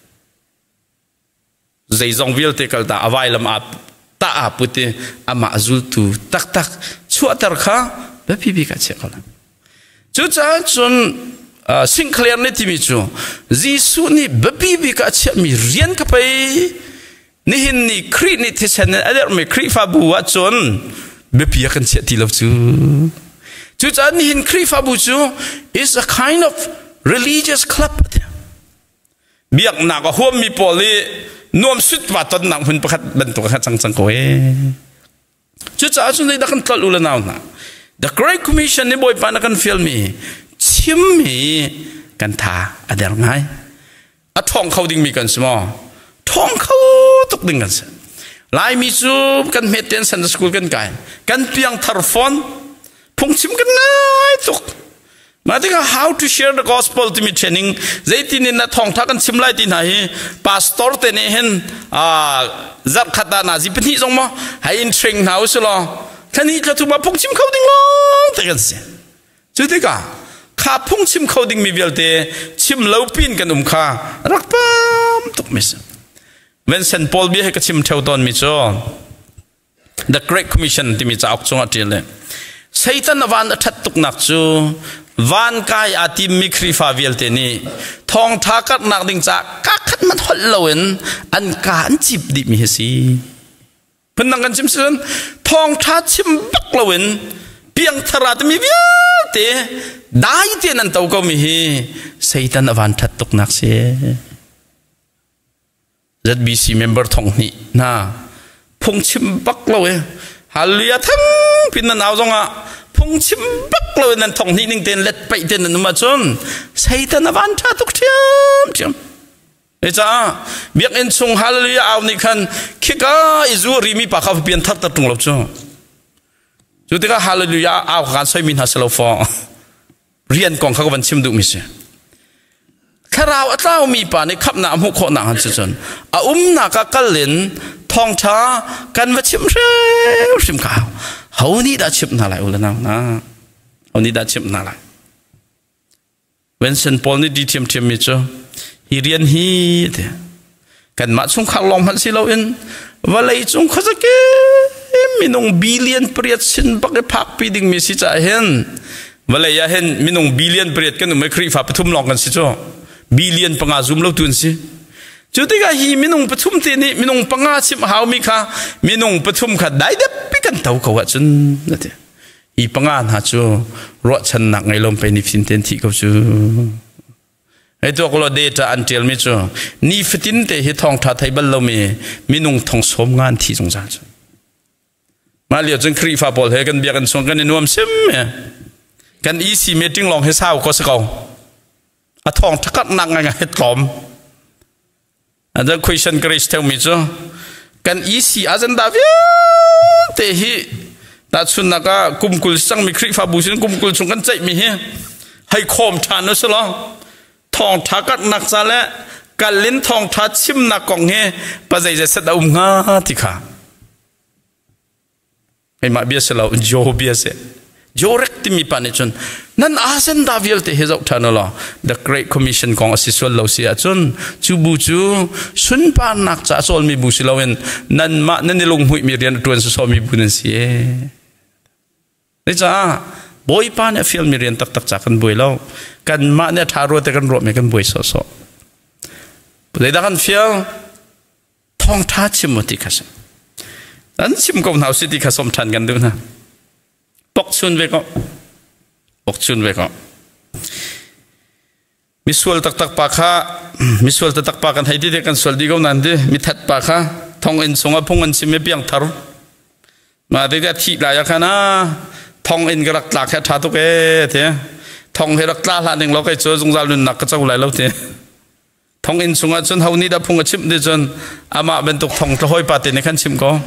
ใจจงวิลเตกัลตาอวัยลำอาตาอาปุติอามาจุลตูตักตักชัวตร์ข้าแบบพี่พี่กัดเชกละจุดจ้าจนสิงเคลียร์นี่ที่มีจูจีสุนี่แบบพี่พี่กัดเชมีเรียนกับไปนี่หินนี่ครีนี่ที่ฉันอะไรไม่ครีฟาบัวจนแบบพี่กันเชติลบจูจุดจ้านี่หินครีฟาบัวจู is a kind of religious club เบียกหนักกว่าหัวมีปอลีนวมสุดว่าตอนหนังหุ่นประคัดบรรทุกขัดจังจังโก้เอจุดจ้าจุดนี้ดักกันตลุลนาวนะ The Great Commission นี่บ่อยปานกันฟิลมีชิมมีกันท่าอะไรไงอะทองเขาดิ่งมีกันสมอทองเขาตกดิ่งกันสิลายมิจูกันเมเทนสันสกุลกันไก่กันเพียงทาร์ฟอนพงชิมกันง่ายตุกมาที่ก็ how to share the gospel ที่มี training ใจที่นี่นะท่องทักกันชิมไล่ที่ไหน pastor เตนี่เห็นอ่าจัดขัดตาหน้าจีเป็นที่ตรงมั้งให้อินเทรนหนาวสิล่ะแค่นี้ก็ถูกมาพงชิมเขาดิ้งลงแต่กันสิจุดที่ก็ข้าพงชิมเขาดิ้งมีเวลเตชิมเล่าปีนกันอุ้มข้ารักปั๊มตุกมิสเวนเซนต์พอลบีให้กับชิมเท่าตอนมิโซ the Great Commission ที่มีจะออกจงอัดเลยใส่ตันวันทัดตุกนักจูวันกายอาทิมิครีฟาวิลเตนีทองทักนักดิ่งจากกักขัดมันหดเลวนอันการจิบดิมิเฮซีเพิ่นนังกันชิมซึ่งทองทัดชิมบักเลวนเพียงทราดมีวิลเตได้เตนันเต้าก็มีใส่ตันวันทัดตุกนักเสียจัดบีซีเมมเบอร์ทองนี้นะพงชิมบักเลยฮัลโหลทั้งพินันเอาจงอ่ะพงชิมบักเลยนั่นทองนี้นิ่งเต้นเล็ดไปเต้นนั่นมาจนใส่ตานวันชาตุกเทียมเทียมเอ้จ้าเบียกเอ็นชงฮัลโหลเอานี่คันคิกาอิจูริมีปากเขาเปลี่ยนทับตัดตรงหลบจ้าจุดที่ก็ฮัลโหลเอาการใช้มินฮัสโลฟอเรียนกองเขาก็วันชิมดูมิเสข้าเราเจ้ามีป่าในขับหนามุขหนาหันจนอาอุ้มหนักกัลเลนทองช้ากันว่าชิมเร็วชิมข้าวเขานี่ได้ชิมนาไรอุลนานะเขานี่ได้ชิมนาไรเวนเซนพอลนี่ดีเทียมเทียมมิจ้าฮิเรียนฮีเถอะกันมาส่งข้าวลองพันสิเราเองว่าเลยส่งข้าวสักเกมีน้องบิลเลียนเปรียดสินปักได้พักปีดิ่งมีสิจ่าเห็นว่าเลยยาเห็นมีน้องบิลเลียนเปรียดกันหนุ่มไม่ครีฟ้าปฐุมลองกันสิจ้าบิลเลียนปังอาซุมเล่าตุนสิจุดที่ก็ฮีมินงปฐุมที่นี่มินงปังอาชิมหาวมีค่ะมินงปฐุมค่ะได้เด็บไปกันเท่าเขาว่าจนนั่นเองฮีปังอาหาจูรถฉันหนักไงลมไปนิฟินเทนที่เขาจูไอตัวก็เราเดต้าอันเทลมิจูนิฟินเตฮิทองทัดไทยบัลลมีมินงทองสมงานที่สงสารจูมาเลี้ยวจนครีฟ้าบอลเฮกันเบียกันส่งกันในนวมซิมเนี่ยกันอีซีเมติ้งลองให้เศร้าก็สักเอาอะทองทักนักไงเฮ็ดกลอมอันนั้นคุยชันกรีสเทลมิจ้ะกันอีซีอาจันดาวิเตหิตัดสุนักกุมกุลสังมีครีฟาบูชินกุมกุลชงกันใจมีเฮให้คมทานนั่นสิล่ะทองทักนักซะแล้วกันลิ้นทองทัดชิมนักกองเฮปัจจัยจะเสดอุ้มงาติค่ะไอ้มาเบียสเราโจเบียสโจเร็กที่มีปานิชนนั่นอาเซนดาวิลเตเฮจอกทานอล The Great Commission ของอาศิสวลเราเสียจนจูบูจูสุนปานักจ่าโซลมีบุสิลาเวนนั่นมานั่นในลงหุยมีเรียนตัวสุสมีบุญเสียนี่จ้าบอยปานเนี่ยฟิลมีเรียนตักตักจากกันบอยแล้วกันมาเนี่ยทารวแต่กันรวมกันบอยสอสอเลยดักกันฟิลทองท้าชิมติคัสนั่นชิมกับหนาวสิติคัสสมทันกันดูนะปกชุนเวก็ปกชุนเวก็มิสวลตักตักปากข้ามิสวลตักตักปากกันให้ดีเด็กกันสวลดีก็นั่นดิมิทัดปากข้าทองเอ็นสงอพงเอ็นซิเมเปียงทารุมาเด็กที่หลายขนาทองเอ็นกระตักแค่ทาตุกเอเถอะทองเฮรักตาหลานเองเราก็เจอจงจารุนนักก็จะไหลเราเถอะทองเอ็นสงอจนเฮานี่ได้พงชิมดิจนอามาเป็นตุกทองตะห้อยปาติในขั้นชิมก็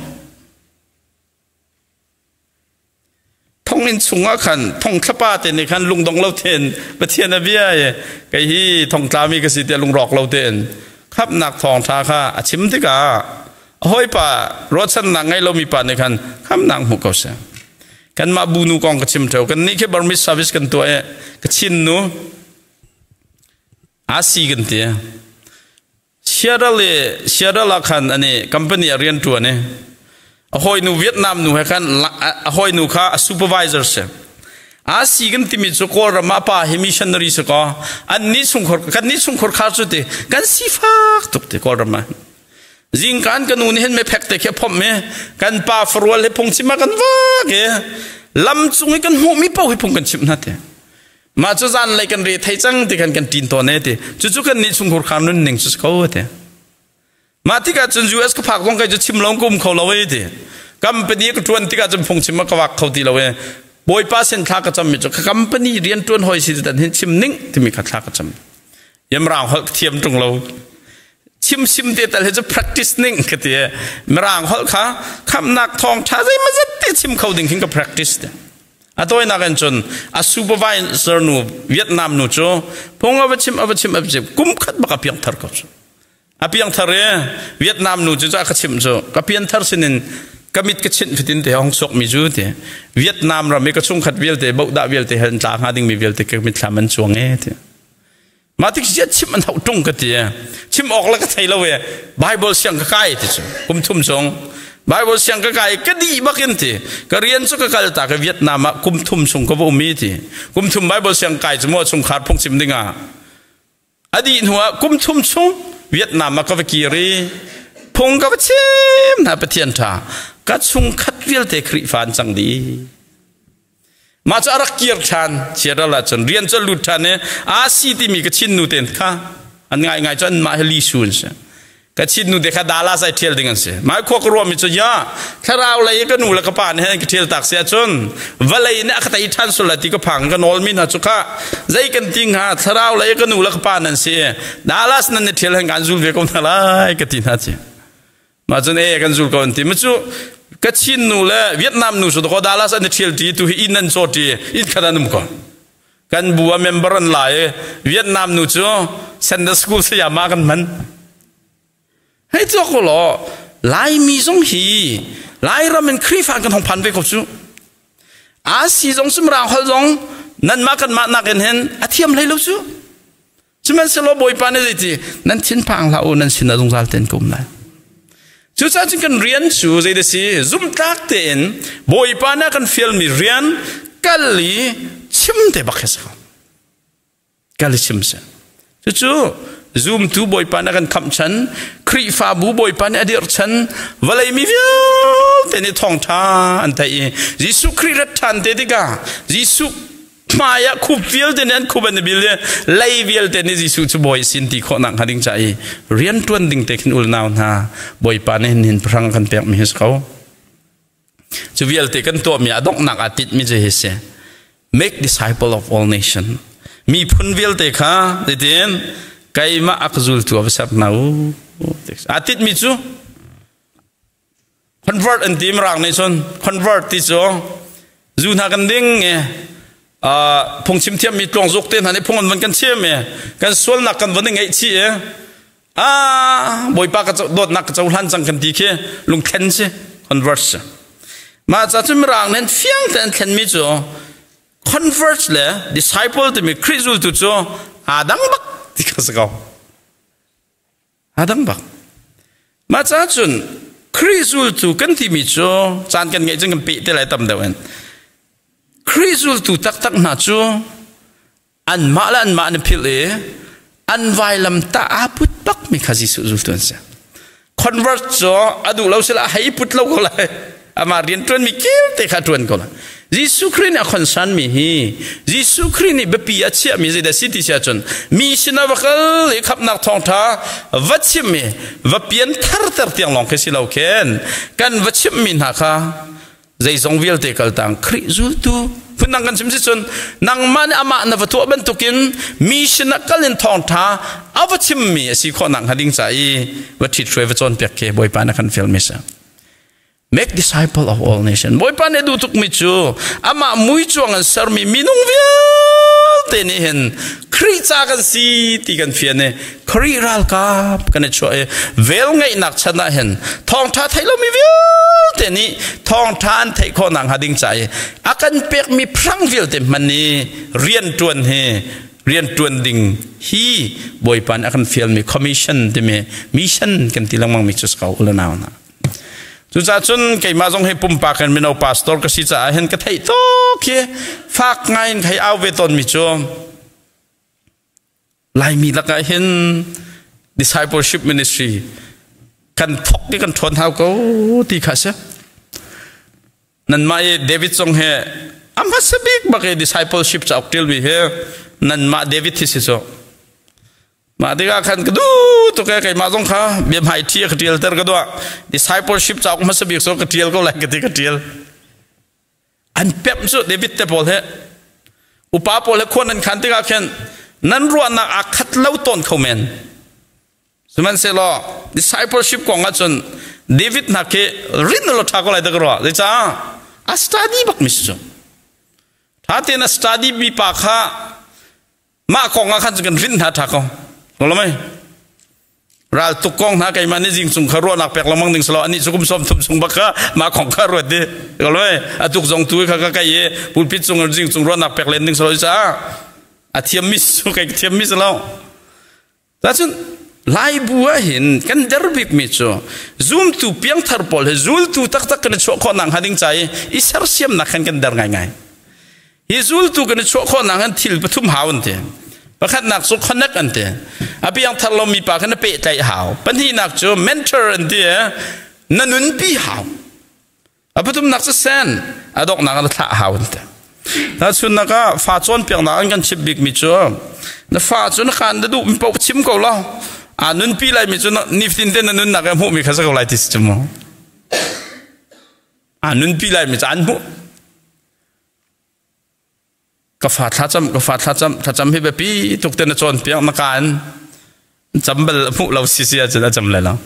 ทองอินสุงอ่ะขันทองขป้าเต็นในขันลุงดงเราเต็นประเทศนาเบียไอ้ฮีทองตามีกสิเตียลุงรอกเราเต็นครับหนักทองทาค่ะชิมที่กาห้อยป่ารถชั้นหนักไงเรามีป่าในขันครับหนักหมกเขาเสียกันมาบูนูกองกชิมเท่ากันนี่แค่บาร์มิสซาวิสกันตัวเองกชินนูอาศีกันเตียเชียร์เลยเชียร์ละขันอันนี้คอมพานีเรียนตัวเนี่ยหอยนูเวียดนามนูให้กันหอยนูข้าซูเปอร์วิเซอร์เสียอาศีกันที่มีจุกอร์มาป่าเฮมิชันนารีสก็อันนี้สุงขรกันนี้สุงขรข้าสุดเตกันสีฟ้าตุกเตกอร์มาจิงกันกันนูนี่เห็นไม่แพ็กเตะแค่พอมเมกันป่าฟรัวเลยพงชิมากันว่าเกลำจุงกันหูมีเป้าให้พงกันชิมนั่นเตมาจุจันเลยกันเรียไทยจังที่กันกันตีนตัวเนี่ยเตจุจุกันนี้สุงขรข้านุ่นหนึ่งจุดเขาเตมาที่กันจนยูเอสก็พักลงกันจะชิมลงกุมเขาเราเองเตกัมปนีก็ชวนที่กันจะพงชิมมาก็วักเขาตีเราเองบอยป้าเส้นทางก็จำไม่จบกัมปนีเรียนชวนหอยสิแต่เห็นชิมนิ่งที่มีขัดทางก็จำยามร่างเขาเทียมตรงเราชิชิมชิมเตแต่เลยจะ practice นิ่งก็เดียมร่างเขาค่ะคำนักทองชาใจมันจะติดชิมเขาดิ่งขึ้นกับ practice เดียอะตัวนักกันจนอะ supervisor นูเวียดนามนูโจพงเอาไปชิมเอาไปชิมเอาไปชิมกุมขัดบักเพียงทาร์ก็โจอะเพียงทาร์เวียดนามนูโจจะขัดชิมโจกับเพียงทาร์สินินก็มิดกระชินฟิตินเตะห้องศกมีจูเตะเวียดนามเราไม่กระชุ่มขัดเวลเตะบุกดาเวลเตะเห็นจากหาดิ่งมีเวลเตะก็มิดทำมันช่วงเงี้ยเตะมาที่เจ็ดชิมมันเอาตุ้งกันเตะชิมออกแล้วก็ไทยเราเว้ยไบเบิลเสียงก็ใกล้ที่สุดกุมทุ่มสงไบเบิลเสียงก็ใกล้ก็ดีบักยันเตะก็เรียนสุขการตากเวียดนามกุมทุ่มสงก็บ่มีเตะกุมทุ่มไบเบิลเสียงใกล้จะมั่วสงขาดพงชิมดิ่งอ่ะอดีตหัวกุมทุ่มสงเวียดนามก็ไปกีรีพงก็ไปชิมนะไปเทียนท่ากัดซุงคัดเวียลเตคริฟานจังดีมาจากรักเกียร์ชันเชื่อละจนเรียนจนหลุดชันเนี่ยอาศีที่มีกระชินนูเต็นค่ะอันง่ายง่ายจนมาเฮลิซูนเสียกระชินนูเด็กดาลาใส่เทียลดิ่งเสียมาขวกรวมมิจฉาถ้าเราเลยก็นูแล้วก็ป่านให้กระเทียลตักเสียจนวันเลยเนี่ยก็แต่อีทันสุดละที่ก็พังก็นอลมินะจุกะใจกันจริงฮะถ้าเราเลยก็นูแล้วก็ป่านนั่นเสียดาลาสนั่นเนี่ยเทียลให้การจูเวกอนอะไรก็ติดนะเสียมาจนเอกันจูก่อนที่มันจูก็ชินนูเลยเวียดนามนูสุดก็ดาลาสันเทียลที่ตัวอินนันโซตีอินขนาดนุ่มก่อนกันบัวเมมเบอร์นหลายเวียดนามนูจูเซนเดอร์สคูลสยามกันมันให้ตัวก็หล่อหลายมีสงหีหลายเราเป็นครีฟันกันของพันไปกับจูอาศีจงสมรางเขาจงนั่นมากันมาหนักกันเห็นอาเทียมเลยลูกจูจะมันสโลบอยปานนี่ทีนั่นชินพังเรานั่นชินเราจงซาลเต็นกุมเลยจุดจ้าจึงกันเรียนสู่ใจเดสิซุ่มตักเต็นบอยปานักันฟิลมีเรียนกัลลีชิมเตบักเฮสเขากัลลีชิมเสจุดจู่ซุ่มทูบอยปานักันคำฉันครีฟาบูบอยปานอดีตฉันวันเลยมีวิวเต็นทองท่าอันเตยยิสุครีรัตทันเตติกายิสุมายาคูฟิลเตนันคูบันบิลเลยไลวิลเตนิจิสุชบอยสินที่ขนังหัดิงใจเรียนตวนดิ่งเทคนิคนาวนฮาบอยปานเห็นพลังกันเปียกมีสเขาจูวิลเตกันตัวมีอดอกหนักอาทิตย์มีจะเห็นเสีย make disciple of all nation มีพุนวิลเตค่ะเด็นไกมาอักจุลตัวภาษาหนาวอาทิตย์มีจู convert อันที่มรังในส่วน convert ที่จูจูนักกันดิ่งไงพงชิมเทียมมีตรงจุกเต้นหันในพงมันกันเชื่อมเองกันส่วนนักกันวันนึงไงชี้เองอ่าบอยปากก็จะโดดนักก็จะหันจังกันดีแค่ลุงเทนสิคอนเวิร์สมาจากจุดร่างนั้นเฟียงแต่เทนมิจูคอนเวิร์สเลยดิสไซเปิลที่มีคริสตูจูอาดังบักที่เขาสักเอาอาดังบักมาจากจุดคริสตูกันที่มีจูจานกันไงจังกันปีที่ไรตั้มเดียวกันคริสตูตุตักตักนาจูอันมาละอันมาอันพิเลอันไวลำตาอาพุทปักมีข้าจิสุจุตัวนี้คอนเวิร์ตจูอดูเราเสละให้พุทเราก็เลยอามาเรียนตัวมีเกี่ยวแต่ขาดตัวก็เลยยิสุครินี่คอนซันมีฮียิสุครินี่เบปีอาเชียมีเจดสิติเชียจนมีชินาวักเลยขับนักท่องท่าวัดชิมีวัดเปลี่ยนทาร์เตอร์เตียงลองเคสิเราเข็นกันวัดชิมีนักค่ะใจทรงวิลเตกัลตังคริจูตูพูดนั่งกันชิมซิชนนั่งมันอามาณวัตถุบรรทุกินมีชนะกัลินทองท่าอาวัชิมมีสิคนนั่งหัดดิ้งใจวัดที่ช่วยวัดจนเปียกเกบอยปานักกันฟิลมิส make disciple of all nation บอยปานดูทุกมิจูอามามุยจวงกันสารมีมินุงวิลเตนี่เห็นคริจากันสีที่กันเฟียนเนี่ยคริรัลกับกันช่วยเวลไงนักชนะเห็นทองท่าไทยเรามีวิลเตนี่ทองทานไทยคนนั่งหัดดิ้งใจอากันเปียกมีพลังวิลเตมันนี่เรียนจวนเฮเรียนจวนดิ่งฮีบอยปานอากันฟิลมีคอมมิชชั่นที่มีมิชชั่นกันที่ลังมังมิจุสเขาอุลนาวนะจุดจุดใครมาส่งให้ปุ่มปากกันเป็นเอาพาสตอร์ก็สิจะเห็นก็ไทยโตเคฝากงานใครเอาเวทนมิจมลายมีลักเห็น discipleship ministry กันทอกที่กันทนเท้าเขาที่ข้าศึกนั่นมาเดวิดส่งให้อามาสบิกบักเอ discipleship จะออกเที่ยววิเฮนั่นมาเดวิดที่สิโซมาที่ก็ขันกระดูตัวแกใครมาส่งเขาเบียมหายเที่ยกระเทียลเตอร์กระดู discipleship จะออกมาสบิกโซกระเทียลก็แหลกกระเทียกระเทียลอันเป๊ะสุดเดวิดเตปอลเฮอุปาปอลเฮคนนั้นขันที่ก็ขันนั้นรัวนักอักขัดเล่าต้นเขาเมนสมัยเสร็จ discipleship กองอาจารย์เดวิดนักเกรินเราทักอะไรตะกร้อเลยจ้าอัสตาดีบักมิสจ้ะถ้าเทียนอัสตาดีบีปากข้ามากองอาคันจะกันรินหาทักเขารู้ไหมเราตุกกองหาไก่มันนี่จริงสุงคารวนักแปลกละมังหนึ่งสละอันนี้สุกุมสมทุบสุงบักข้ามาของคารวดีรู้ไหมอตุกจงตุยข้าไก่เย่พูดพิจงจริงสุงรวนักแปลกเลนหนึ่งสละจ้าอาเทียมมิสสุไก่เทียมมิสแล้วแต่ฉันไล่บัวเห็นกันเดรบิกมิจ้ะซูมตูเพียงทาร์ปอลซูลตูตักตักกันชั่วคนนังหัดดิ้งใจอิสระเสียมนักกันกันเดรง่ายๆฮิซูลตูกันชั่วคนนังหันทิลปฐุมหาวันเถอะประคัดนักสุขนักอันเถอะอาเพียงทาร์ลมีปากกันเปะใจหาวปัญหานักจ้ะเมนเทอร์อันเถอะนั่นนุนปีหาวอาปฐุมนักเซนอาดอกนักอันท่าหาวอันเถอะถ้าสุนักฟาจวนเพียงนักกันชิบบิกมิจ้ะนั่นฟาจวนขันดูมันปกชิมกูแล้วอันนั้นปีไรมิจุนนิฟตินเตนนั้นนักemuมีข้าศึกอะไรที่สุดมั้งอันนั้นปีไรมิจันมุกฟ้าทัจำกฟ้าทัจำทัจำให้แบบปีตุกเตนจวนเปียงนักการจำเบลมุเราสิสิอาจจะจำเลยแล้ว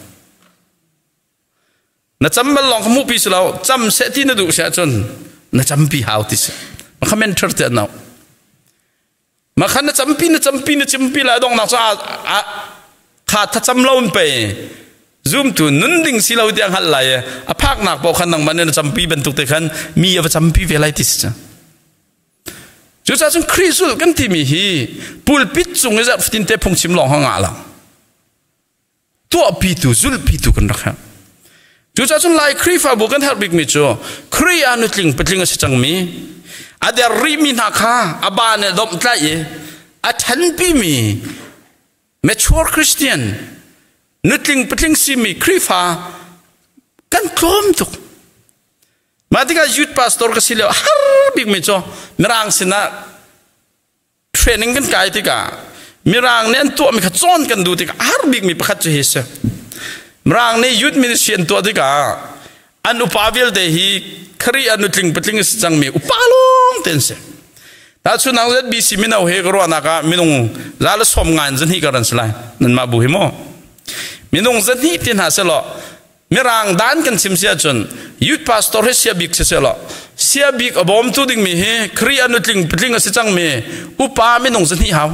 นั่นจำเบลลองขมุปีสุเราจำเสตีนดูเสียจนนั่นจำปีหาวที่สุดมันขมันเถิดเตนเอามาขันนั่นจำปีนั่นจำปีนั่นจำปีแล้วดองนักจ้าขาดทัจำลมไปซูมตัวนุ่นดิ่งสิเราเดียงหันไหลอ่ะภาคหนักบอกขันนังมันเนี่ยจำปีบรรทุกแต่ขันมีอะไรจำปีเวลาที่สุดจุดนั้นคริสต์กันที่มีฮีปูลปิดจงจะฟินเตพงชิมลองห้างอะไรตัวปีตุจุลปีตุกันนะครับจุดนั้นไล่คริฟ้าบุกันฮาร์บิกมิโจครีอานุตลิงเปิดลิงก็จังมีอาเดริมินาคาอาบานเนี่ยดมใจอาทันปีมีmature Christian นึกถึงปฏิสิมีคริฟ้ากันคล้อมตุกมาที่การยุดพาสตอร์ก็สิเลวฮาร์บิกมิโจมีร่างสินะเทรนนิ่งกันไกลที่กามีร่างเนี่ยตัวมีขจรกันดูที่กาฮาร์บิกมีประคัตจะเห็นมีร่างเนี่ยยุดมินิเชียนตัวที่กาอันอุปาวิลเดฮีครีอันนึกถึงปฏิสิจังมีอุปาลงเต็นเสถ้าชุนังเล็ดบีซีมินาเฮกรัวนักมินุงลาลสมงานจันทีกันสลายนั่นมาบุหิโมมินุงจันทีที่น่าเสลอมีร่างด้านกันซิมเสียจนยุดพาสตอร์เสียบิกเสลอเสียบิกอบอมตุดิ่งมีเฮครีอันนุติงปลิงสิจังมีอุปามินุงจันทีหาว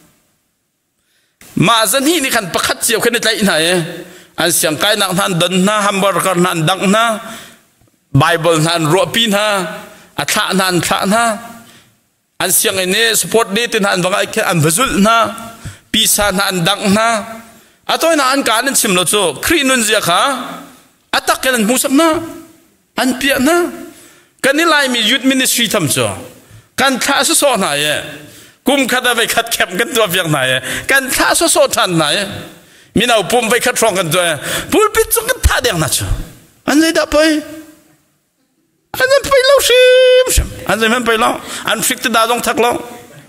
มาจันทีนี่ขันประคัตเจียวขึ้นในใจไหนอันเสียงไก่นักนันดันนะฮัมเบอร์เกอร์นันดังนะไบเบิลนันรัวปีนะอัฐานันฐานะอันเสียงไอ้เนี่ยสปอร์ตเดตินอันบางไอ้แค่อันบซุลนะปีศาจอันดังนะอัตัวนั้นอันการนั้นชิมแล้วโจ้ครีนุนเสียค่ะอัตักกันมุสักนะอันเปียนะกันนี่ไล่มียุทธมินิสทรีทำโจ้กันท้าสู้ๆไหนกุมขัดไปขัดแคบกันตัวเพียงไหนกันท้าสู้ๆทันไหนมีเอาปุ่มไปขัดฟองกันตัวปุ่มปิดจงกันท่าเดียงนะโจ้อันนี้ดับไปอันนั้นไปแล้วชิมชิมอันนี้มันไปแล้วอันฟิกต์ดาวดงทักแล้ว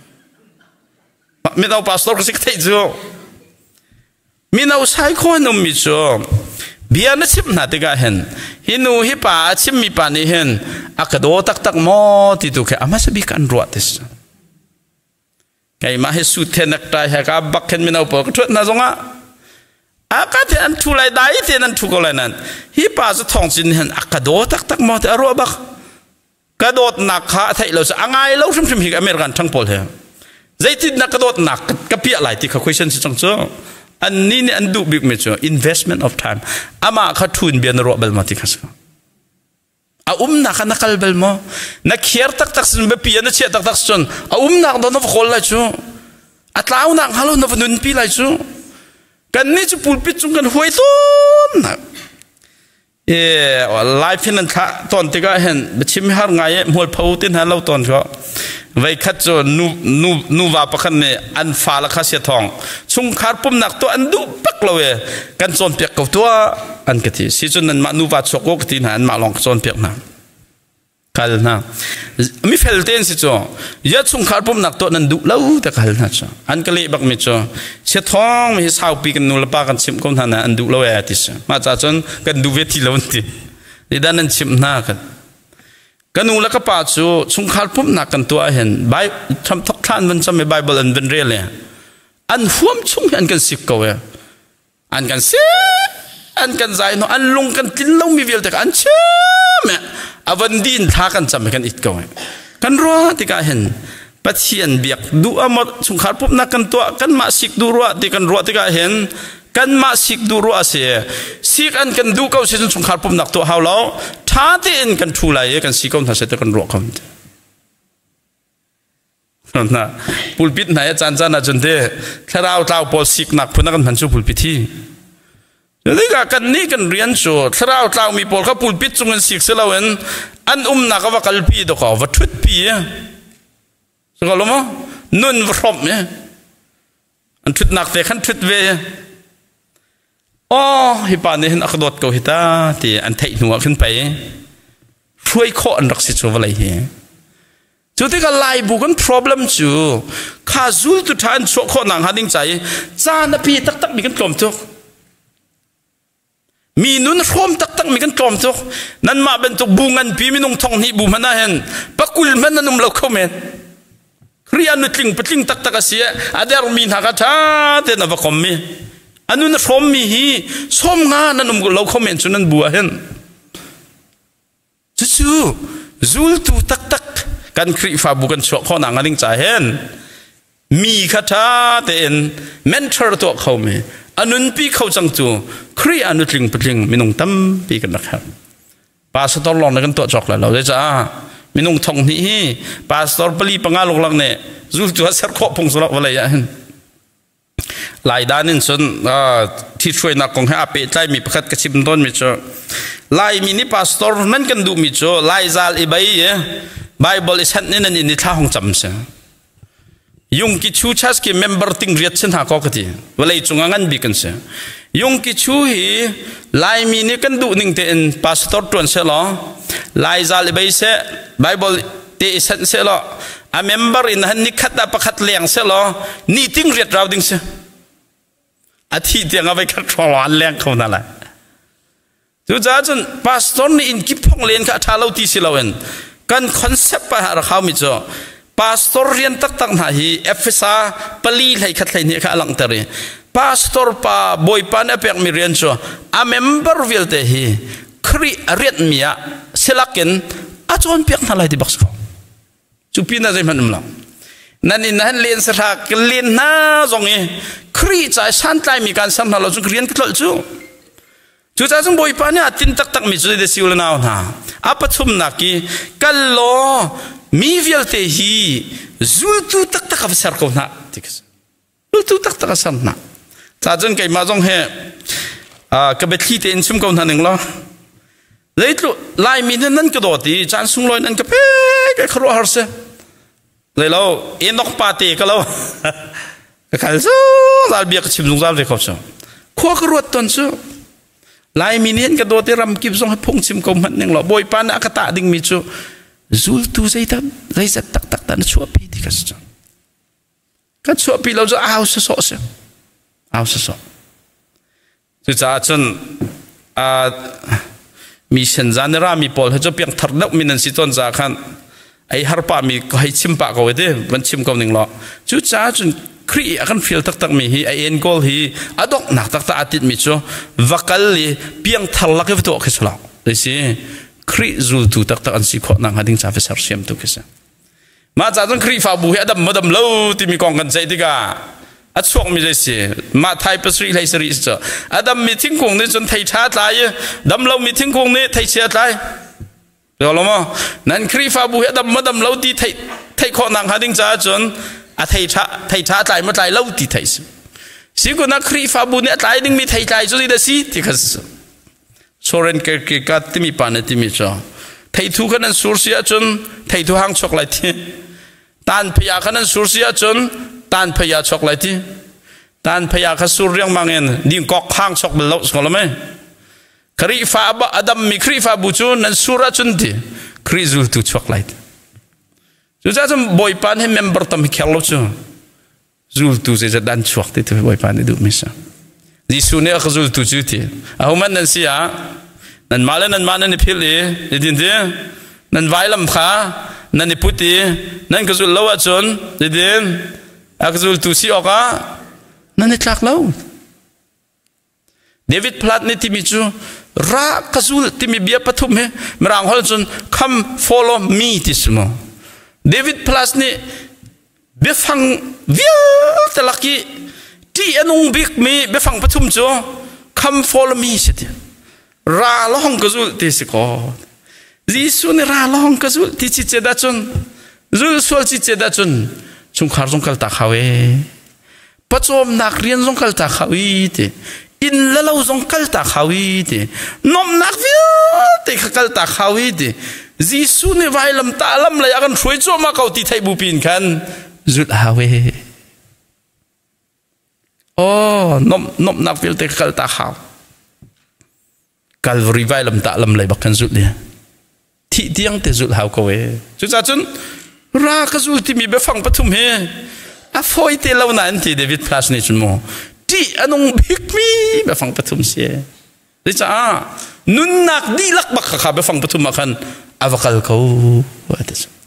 มีเอาพาสตอร์ก็สิกเทจูมีเอาใช้คนนุ่มมิจูเบียนชิมนาติกาเห็นฮินูฮิปาชิมมีปานี่เห็นอากาศโดตักตักมอติตุกอามาสบิกันรัวติสไก่มาให้สุดเทนักตายให้กับบักเห็นมีเอาปอกทุกน่าสงะอากาศที่อันทุเรศได้ที่นั่นทุกอะไรนั้นฮิปาจะท่องจินเห็นอากาศโดตักตักมอติอรัวบักกระโดดหนักขาไทยเราจะอ่างไงเราชิมชิมหิกอเมริกันทั้งปอลเลยใจที่นักกระโดดหนักกับเปียอะไรที่เขาคุยเช่นสิจังเจ้าอันนี้เนี่ยอันดูบิ๊กเมจ่อ investment of time อามาเขาทุนเบียนรัวเบลมาที่เขาสักอาอุ้มนักนักเบลมานักเขียนตักตักสินเบียนนักเชียตักตักสินอาอุ้มนักโดนนฟคนเลยจู่อัตลาวนักฮัลโหลนฟนุนปีเลยจู่กันนี่จะปูปิดจุงกันหวยต้นเออไลฟ์ฟินันท่าตอนที่ก็เห็นบัชิมหาไงมัวพูดตินหาเราตอนก็ไว้คัดจนนูนูนูว่าประคันเนี่ยอันฟ้าละข้าเสียทองชุงคาร์ปุ่มหนักตัวอันดูปักเลยกันโซนเปียกกับตัวอันกติสิจนนั้นมานูว่าชกกตินหาอันมาลองโซนเปียกนะกันนะมีเฟลเทนสิจ้ะยัดชุงคาร์ปุ่มหนักตัวนั้นดูแล้วแต่กันนะจ้ะอันก็เลยบักมิจ้ะเสียทองมีสาวปีกันนูละปากันชิมคนท่านอันดูแล้วเอติสมาจากจนกันดูเวทีแล้วนี่ในด้านนั้นชิมหน้ากันกันนูแล้วก็ป่าจูชุงคาร์ปุ่มหนักกันตัวเห็นใบทำทักท่านมันจะไม่ไบเบิลอันเป็นเรื่องเลยอันห่วมชุงอันกันสิบกว่าอันกันเสียอันกันใจเนาะอันลงกันกินเรามีเวลแต่อันเชื่อแม่อวันดินท่ากันจำกันอีกก่อนกันรัวที่กันเห็นปัจเจียนเบียกดูอมดสงขารปุ๊บนักกันตัวกันมาสิกดูรัวที่กันรัวที่กันเห็นกันมาสิกดูรัวเสียสิกอันกันดูเขาเสียจนสงขารปุ๊บนักตัวเฮาแล้วท่าที่อันกันทูไลกันสิกเขาท่าเสียแต่กันรัวเขานะพูดปิดไหนอาจารย์จันอาจารย์เดถ้าเราเราพอสิกนักพูดนักกันพันชูพูดปิดที่นี่ก็กันนี่กันเรียนโจถ้าเราเรามีพอเขาพูดปิดจงกันสิกเสลาเวนอันอุ้มนักว่ากัลปีดอกว่าทุดปีสกอลมั้งนุ่นพร้อมเนี่ยอันทุดนักแต่ขันทุดเวอ๋อฮิปานนี่เห็นอักดดเขาฮิตาที่อันไทยหนัวขึ้นไปช่วยข้ออันรักสิโจวอะไรเหี้ยจุดที่ก็ไล่บุกัน problem จูข้าจูตุทานโชคข้อหนังหาดิ้งใจจานปีตักตักมีกันกลมทุกมีนุ่นพร้อมตักตักมีกันกลมทุกนั่นมาเป็นตุกบุงันปีมีนุ่งทองนี่บุมันน่าเห็นปักกุลมันนั่นนุ่มเราเข้าเมนเรียนนุ่งจริงปจริงตักตักเสียอาเดอร์มีนักท่าเตนวักคมมีอันนุ่นพร้อมมีฮีส้มงานั่นนุ่มเราเข้าเมนจุนันบัวเห็นจู่ๆจูลตุตักตักกันคริฟ้าบุกันโชคข้อหนังอันดิ้งใจเห็นมีคาถาเต็นเมนเทอร์ตัวเขาเมอันนุนปีเขาจังจูครีอันนุจริงปจริงมินุงตั้มปีกันนะครับปาสตอร์ลองในกันตัวจอกแล้วเราได้จ้ามินุงทองนี้ปาสตอร์ปลีปังอาลงหลังเนี่ยจูตัวเสร็จข้อพงศลอะไรอย่างนั้นหลายด้านนี่ส่วนที่ช่วยนักกองให้อาเปิดใจมีประคัดกระชิมต้นมิโจลายมินิปาสตอร์นั่นกันดูมิโจลายซาลอีใบไบเบิลอิสันนี่นั่นนี่ท่าห้องจำเสียยุงกิชูชัสกีเมมเบอร์ติงเรียดเส้นหาก็กติเวลาจงงันบีกันเสียยุงกิชูฮีลายมีนี่กันดูนิ่งเต็นพาสตอร์ตวนเสลอลายซาลิใบเสไบเบิลเตอิสันเสลออะเมมเบอร์อินหันนิคัดอะประคัดเลี้ยงเสลอนี่ติงเรียดเราดิ้งเสียอาทิตย์ยังเอาไปคัดทวารเลี้ยงเขานั่นแหละดูจ้าจนพาสตอร์นี่อินกิพงเลี้ยงข้าท้าเราตีสิเราเองกันคอนเซปต์ปะหาเขามิจ่อพาสตอร์เรียนตักตักหาฮีเอฟเอสาปลีให้ขัดให้เนี่ยข้าหลังเตอร์พาสตอร์ปาบอยปานเอเปกมีเรียนจ่ออะเมมเบอร์วิลเตฮีครีเรียนมีอะเสลักกันอาจารย์เปียกนั่นเลยที่บักสเขาจูปีน่าจะมันมั่งนั่นนี่นั่นเรียนสระกันเรียนน่าจงเอครีใจสันใจมีการสันเราจุเรียนกันจู่จู่จ้าจงบอยปานเนี่ยตินตักตักมีจุดเดซิวลนาวนะอาปัจจุบันนักกัลโลมีวิลเตฮีจูตุตักตักกับเสร์กนะที่กจูตุตักตักกับเสร์นะจ้าจงไก่มาจงเฮอ่ากับเบ็ดขี้เต็นซุ่มกันนั่นเองล้อเลยตัวลายมีนั่นก็โดดดีจานสุ่งลอยนั่นก็เป๊ะก็ครัวฮาร์เซเลยเราเอ็นนกปาเตก็เราก็ขันซูลาเบียกชิมซุงซาเลยเขาชอบขั้วครัวต้นซูลายมีเนี่ยก็โดดที่รำกิบส่งให้พงชิมกลมมันยังหล่อบอยปานอากาศดิ่งมิจูจูตูใจตันใจจะตักตักตันชัวปีที่กันจ้ะกันชัวปีเราจะเอาสะสอเสียเอาสะสอจุดจ้าจนมีเส้นจานรามีปอลเขาจะเพียงทัดนักมีนันสิตอนจ้าขันไอฮาร์ปามีก็ให้ชิมปากเอาไว้เด้มันชิมกลมหนึ่งหล่อจุดจ้าจนครีอากันฟิลตักตักมีฮีไอเอ็นกอลฮีอดอกหนักตักตักอาทิตย์มิจูวักลีเพียงทัลลักเอฟตัวขึ้นสลาวเลยสิครีจูตุตักตักอันสิขอนังหัดิ้งซาเฟสาร์เซียมตุกิสมาจากนั้นครีฟาบุฮีอดัมมาดัมเลวที่มีกองกันใจดีกาอัดช่วงมีเลยสิมาไทยภาษาไทยสิริสจ้ะอดัมมีทิ้งคงนี่จนไทยชาติลายดัมเลวมีทิ้งคงนี่ไทยเชียร์ลายเดี๋ยวเรามานั่นครีฟาบุฮีอดัมมาดัมเลวที่ไทยไทยขอนังหัดิ้งซาจนอาไทยชาไทยชาติลายมาลายเลวที่ไทยสิสิ่งก็นักครีฟาบุเนี่ยลายดิ้งมีไทยลายจุดนี้สิที่กันโซเรนเกิดกิจที่มีปานที่มีจ้าไทยทุกคนนั้นสูญเสียจนไทยทุกห้างช็อกไลที่ตานพยาคนนั้นสูญเสียจนตานพยาช็อกไลที่ตานพยาขสูรเรียงมังเงินดิ่งกอกห้างช็อกเบลล์สกอลไหมครีฟาบอดัมมีครีฟาบุจูนั้นสูระจนที่ครีซูลตุช็อกไลท์จุดจ้าจนบอยปานให้เมมเบอร์ตั้มเขียวลูจูซูลตุจะดันช็อกที่ที่บอยปานนี่ดูมิสะดิสุเนี่ยขซูลตุจูที่เอามันนั่นสิฮะนั่นมาเลยนั่นมานั่นพิลีดินเดียนั่นไวลำขานั่นพุทธินั่นขซูลลาวจนดินขซูลตุสิออกะนั่นนี่ทักลาวเดวิดพลัดนี่ที่มีจูรักกษุลที่มีเบียปฐุมเฮมรางฮอลจน come follow me ที่สมอเดวิดพลัดนี่เบียฟังวิลตะลักกี้ที่อนุบิกมีเบียฟังปฐุมจู come follow me สิที่ราล่องกษุลที่สิกอยิสุนี่ราล่องกษุลที่จิตเจดาจนรูสวลจิตเจดาจนชุงขารจงกัลตาเขาเอปัจจุบันนักเรียนจงกัลตาเขาอีที่อินละเราจงกัลตาเขาอีที่น้อมนักวิวที่กัลตาเขาอีที่ยิสุนี่ไว้ลำตาลำเลยอากันช่วยโจมาเขาที่ไทยบุปินกันจุดเขาเอโอ้น้อมน้อมนักวิวที่กัลตาเขากัลวรีไว้ลำตาลำเลยบักกันจุดเลยที่ที่ยังแต่จุดเขาเขาเอจุดจ้าจนรักจุลที่มีเบฟังปฐุมเฮอฟอยเตลาวนันที่เดวิดพลัสนี่จุนโมที่อนุบิกมีเบฟังปฐุมเสียดิจ้านุนนักดีลักบักข้าเบฟังปฐุมมาคันอาวกัลเขาว่าดิจ้า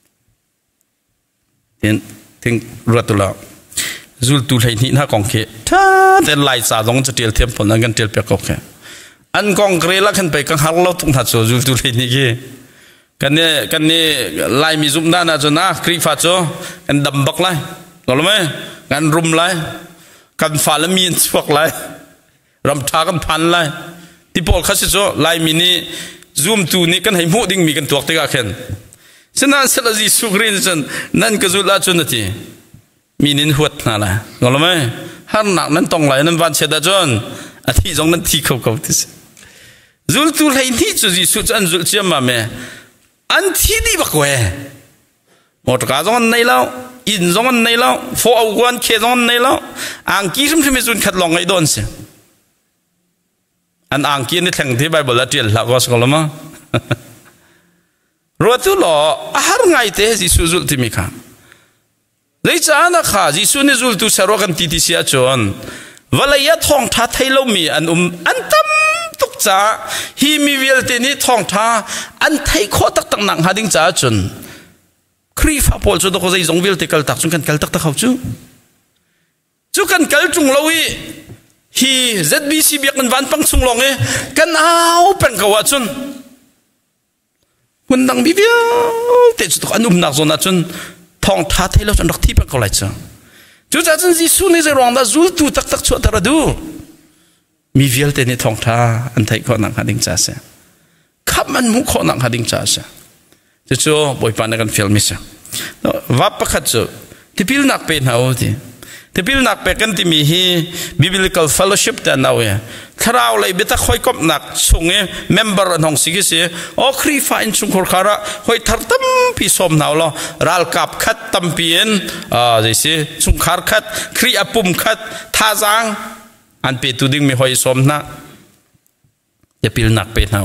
เห็นถึงรัตุลาจุลตุลัยนี่น่ากองเขถ้าแต่ไล่ซาดงจะเทียลเทียมผลนั่งกันเทียลเปียกอกแค่อันกองเกลียลักขันไปกังฮัลโลตุงทัดโซจุลตุลัยนี่เกกันเนี่ยกันเนี่ยไล่มีซุ่มด้านนะจนนะครีฟ้าโจกันดำบักไล่รู้ไหมกันรุมไล่กันฟ้าละมีนสวกไล่รำทากันพันไล่ที่พอลข้าศึกโจไล่มีนี่ซุ่มตูนี่กันให้หมู่ดิ้งมีกันตัวติกาเข็นฉะนั้นเสด็จสุกรีนจนนั่นก็จุดละจนนาทีมีนินหัวนั่นแหละรู้ไหมฮันหนักนั้นต้องไหลนั้นวันเสด็จจนอาทิตย์สองนั้นที่เขาเขาที่จุดตัวไหนที่จุดสุดอันจุดเชื่อมาเมอันที่ดีบักเวหมดกาจงในแล้วอินจงในแล้วฟอเอากวนเคจงในแล้วอ่างกี้ซึ่งไม่จุนขัดลองไอ้โดนสิอันอ่างกี้นี่แทงที่ใบบัลลัดเดียร์หลักว่าสกลมารู้ตัวหรออาหารไงเตะจิสุจุลที่มีค่ะเลยจ้านะค่ะจิสุนี่จุลตุสารกันติติเสียจนวันละยะทองทัดให้เรามีอันอุมอันตั้มตุกจ้าฮีมีเวลเตนี่ทองท้าอันไทยโคตักตักหนังหาดิ้งจ้าจนครีฟ้าพอลจุดก็จะส่งเวลเตกัลตักจุกันกัลตักตักเขาจูจุกันกัลจุงเราอีฮีเซดบีซีเบียกันวันปังสุงลงเอกันเอาเป็นกว่าจนคนดังบิบิเตจุดอันอุมนักจนนะจนทองท้าให้เราจนรักที่เป็นกว่าจ้าจุดจ้าจนจิสุนี่จะรองได้จุดตูตักตักชัวตระดูมีเวลเตนี่ทองท้าอันไทยคนหนังหาดิ้งจ้าเสียขับมันมุขคนหนังหาดิ้งจ้าเสียจะโจ้บอยปานกันฟิลมิสวับประคัตโจ้ที่พิลนักเป็นเอาที่ที่พิลนักเป็นกันที่มีฮี biblical fellowship แต่เอาเองถ้าเราเลยเบต้าค่อยกบหนักส่งเองเมมเบอร์ของสิ่งที่เสียโอ้ครีฟ้าอินชุงขอร์ระค่อยทัดตั้มพิสมเอาล้อรัลกับขัดตั้มเปลี่ยนอ่าจะเสียชุงขารขัดครีอปุ่มขัดท่าจางอันเป็นตัวดิ่งไม่ค่อยสมนะจะพิลนักเป็นเอา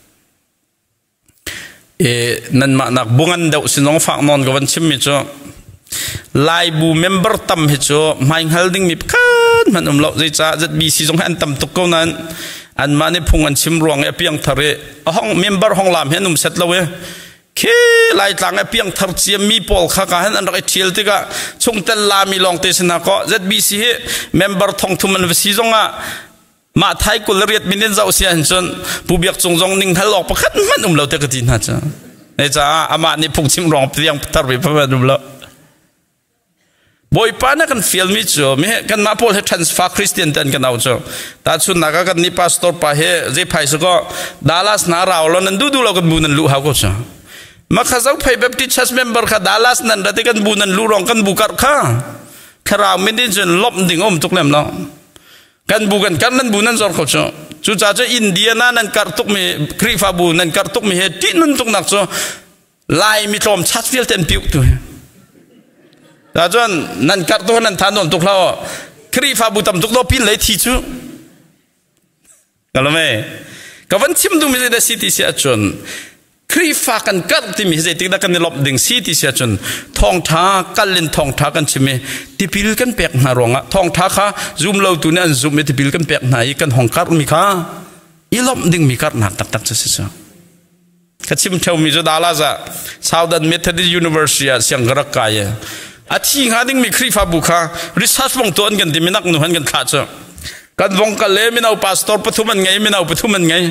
เอนั่นมานักบุงันเดาสิน้องฟังนอนกับวันชิมมิจ่อไลบูเมมเบอร์ตั้มฮิจ่อไม่ฮัลดิ้งมีคันมันอุ้มเราใจจ้าจะบีซีจงให้อันตั้มตุกเกานั้นอันมาในพุงอันชิมรวงเอเปียงทะเลห้องเมมเบอร์ห้องลามเห็นนุ่มเสร็จแล้วเว้ยเคไล่ต่างเอเปียงทะเลเจียมีปอลข้ากันอันรักเชียลติกะชงเตลลามีลองเตสนาก็จะบีซีเมมเบอร์ทองทุมันวิซีจงอ่ะมาไทยกุลเรียดมินินเจ้าเสียนจนผู้เบียกจงจงนิ่งทะลอกประคันมันอุ้มเราเตกตินฮะจ้าเนี่ยจ้าอามานี่พุงชิมรองเพียงทะเลพระมันอุ้มเราบอยปานักกันฟิลมิจ่อมีกันมาพูดให้ทรานส์ฟาคริสเตียนเต็นกันเอาจ้าแต่ชุดนักกันนี่พาสตอร์ไปเฮเจ็บไผ่สก็ดัลลัสนาเราแล้วนั่นดูดูเรากันบูนันลู่เขาก็จ้ามาข้าเจ้าไผ่แบบที่ชัสเมมเบอร์ข้าดัลลัสนั่นแต่กันบูนันลู่รองกันบุกัดข้าคราวไม่ได้จนลบดิ่งอมทุกเล่มเนาะกันบุกันกันนั้นบุนั้นจอร์เขาจ้าจุดจ้าจะอินเดียนั่นนั่นการตุกมีครีฟ้าบุนั่นการตุกมีเฮตินั่นตุกนักจ้าไล่มีทอมชัดฟิลเต็นผิวตัวแต่จนนั่นการตุกนั่นทานนตุกเราครีฟ้าบุตรตุกเราพินเลยทีจูกันรู้ไหมก็วันชิมดูมีได้สิที่เสียจนครีฟ้ากันกัดที่มีใจติดกันในลบดิ่งสิที่เสียจนทองท้ากันเล่นทองท้ากันใช่ไหมที่พิลกันเปียกหารองอ่ะทองท้าค่ะซูมเราตัวนี้ซูมไม่ที่พิลกันเปียกไหนกันห้องกัดมีค่ะอีลบดิ่งมีกัดหนักตักตักเสียก็ชิมเท่ามีจุดดาลาจ้ะ Southern Methodist University เสียงกระกายอาทิตย์หาดิ่งมีครีฟ้าบุค่ะ research บางตัวกันที่มีนักหนุนกันขาดจ้ะกันวงกันเลยมินเอาพาสตอร์ปฐุมันไงมินเอาปฐุมันไง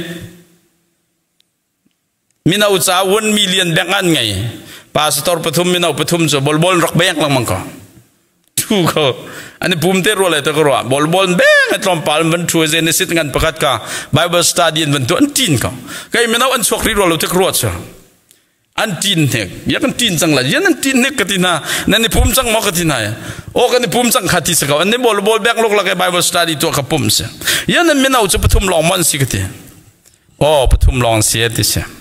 มินเอาจ้าวันมิลเลียนแบงก์อันไงพาสตอร์ปฐุมมินเอาปฐุมจะบอลบอลรักแบงก์ลังมังก็ทุกคนอันนี้ภูมิเตอร์อะไรตะกรัวบอลบอลแบงก์ตรอมพาลมันช่วยเจนสิทธิ์งานประกาศกับไบเบิลสตาดี้มันตัวอันจีนก็ใครมินเอาอันสวกรีโรลตะกรัวจ้ะอันจีนเนี่ยยังอันจีนจังเลยยังอันจีนเนี่ยกันที่น่ะนั่นนี่ภูมิจังมอกกันที่ไหนโอ้กันนี่ภูมิจังขัดที่สักอันนี้บอลบอลแบงก์โลกละแกไบเบิลสตาดี้ตัวขับภูมิเสียยังนั่นมินเอาจะปฐุมลองมันสิกันที่โอ้ปฐุมลองเสียที่เสีย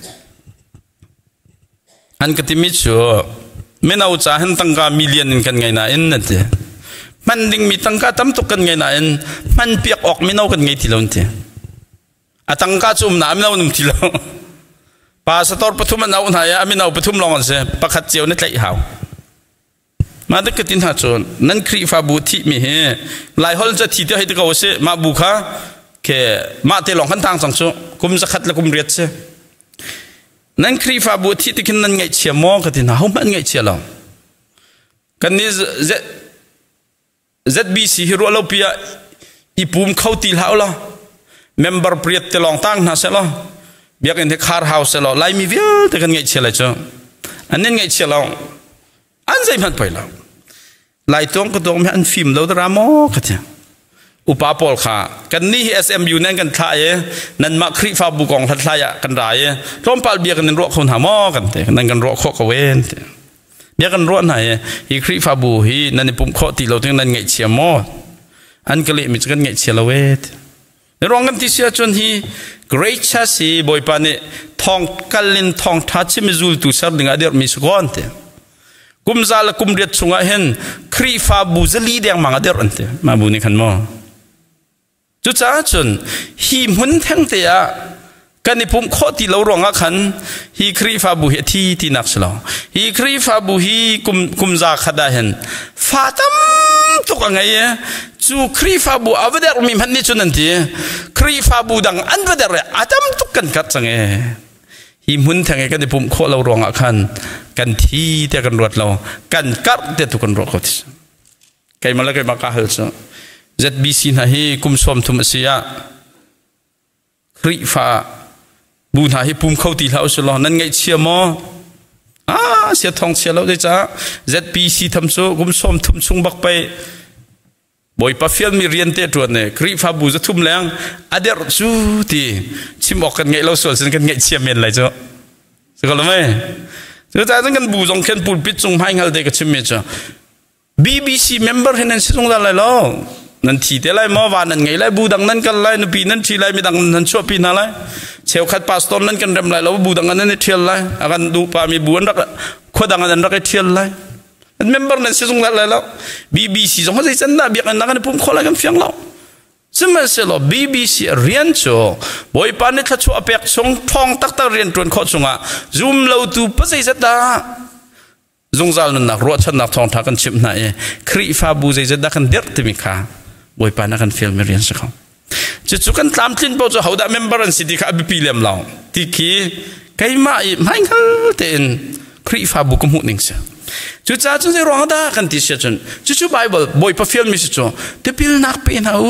อันก็ที่มิชัวไม่น่าจะเห็นตั้งการมิลเลียนกันไงนะเอ็นนั่นเถอะมันดึงมีตั้งการตั้มตุกกันไงนะเอ็นมันเปียกออกไม่น่ากันไงทีละวันเถอะอะตั้งการจุ่มน้ำไม่น่าหนุ่มทีละพาสตอร์ปฐุมมันเอาหน่อยไม่น่าปฐุมลองกันเสียประคัดเจียวนี่ใจหาวมาดึกตินหาจนนั่นครีฟาบูที่มีเหหลายคนจะทีเดียวให้ตัวเขาเสียมาบุคคาแค่มาเตลองขันทางสังสุกุมสักขัดและกุมเรียดเสียนั่นครีฟาบูที่ที่กินนั่นไงเชี่ยมอกันที่น่าเขามันไงเชี่ยเรากันนี้เซเซบีซีฮิโร่เราเปียอีปุ่มเข้าตีเหล่าเราเมมเบอร์เปรียบเตลองตั้งน่าเสียเราเบียกันที่คาร์เฮาส์เราไล่มีเวลแต่กันไงเชี่ยเลยจ้ะอันนี้ไงเชี่ยเราอันใจมันไปแล้วไล่ตรงก็ตรงไม่อันฟิล์มเราตรามอกันที่อุปาปอลค่ะกันนี่เอสเอ็มยูนั่นกันทายนั่นมาครีฟาบุกองทัดทายกันได้ร่วมปาลเบียกันนั่นรัวคนหามอกันเถอะนั่นกันรัวข้อกเวนเถอะเบียกันรัวไหนฮีครีฟาบุฮีนั่นในปุ่มข้อตีเราถึงนั่นไงเชียมออันก็เลยมีกันไงเชียละเวทในรองกันที่เสียจนฮีเกรชาซีบอยปานี่ทองกัลลินทองทัดชิมิจูลตุสารดึงอเดียร์มีสกอนเถอะกุมซาลกุมเรียดสุงเห็นครีฟาบุจะลีเดียงมังอเดียร์อันเถอะมาบุนี่ขันมอจุดจ้าจนฮีมุนทั้งเตียกันในปุ่มข้อที่เราร้องกันฮีครีฟาบุเฮที่ที่นักสลาฮีครีฟาบุฮีกุมกุมซาขดาเห็นฟาตัมตุกไงจูครีฟาบุอเวเดอร์มีมันนี่จุนันทีครีฟาบุดังอันเวเดอร์อาตัมตุกกันกัดจังเอฮีมุนทั้งกันในปุ่มข้อเราร้องกันกันที่เตียกันรวดเรากันกัดเตียตุกันรวดเขาที่ใครมาแล้วใครมาก้าเหรอเจ็ดบีซีนะฮีกุมสมทุมเสียครีฟ้าบูนาฮีปุ่มเข้าตีเหล่าสลอนั่นไงเชียมออ่าเสียทองเสียแล้วได้จ้าเจ็ดบีซีทำโซกุมสมทุมซุงบักไปบ่อยปะเฟียนมีเรียนเตะตัวเนี่ยครีฟ้าบูจะทุ่มแรงอเดอร์จูตีชิมออกกันไงเราส่วนสันกันไงเชียเมนอะไรจ้าสักคนละไหมเจ้าจ้าจังกันบูจงเขียนปูนปิดจงให้เงาเด็กกับชิมเมจ้าบีบีซีเมมเบอร์ให้นั่นสิจงอะไรล่ะนั่นทีเท่าไรมอวานนั่นไงไรบูดังนั่นกันไรนปีนั่นทีไรไม่ดังนั่นชั่วปีนั่นไรเชลขัดพาสตอร์นั่นกันเริ่มไรแล้วบูดังนั่นเที่ยวไรอาการดูปามีบูนรักขวดดังนั่นรักเที่ยวไรนั่นเมมเบอร์นั่นสิจงอะไรแล้วบีบีซีจงเขาจะจันน่ะเบียกันนั่งกันพุ่งขออะไรกันเฟียงเราซึ่งมันเสร็จแล้วบีบีซีเรียนโจ้บอยปานนี่ถ้าชั่วเปียกชงทองตักตักเรียนจนข้อชงอ่ะซูมเราตูภาษาจัดด่าจงzalนักรัวชันนักทองทักกันชิมไหนครีฟาบูใจจะดักกันเด็กที่มีค่าบอยปานักกันฟิลม์เรียนสักเขาจะจุกันตามทิ้งพอจะเขาได้เมมเบอร์สิที่ข้าบิพิเลมเราที่ขี้ใครมาอีไม่งั้นเต็นครีฟาบุกมุนิงเสียจุดจ้าจุดที่ร้องได้กันที่เสียจนจุดจุดไบเบิลบอยปาฟิลม์มิสจ่อเดี๋ยวพิลนักเป็นเอา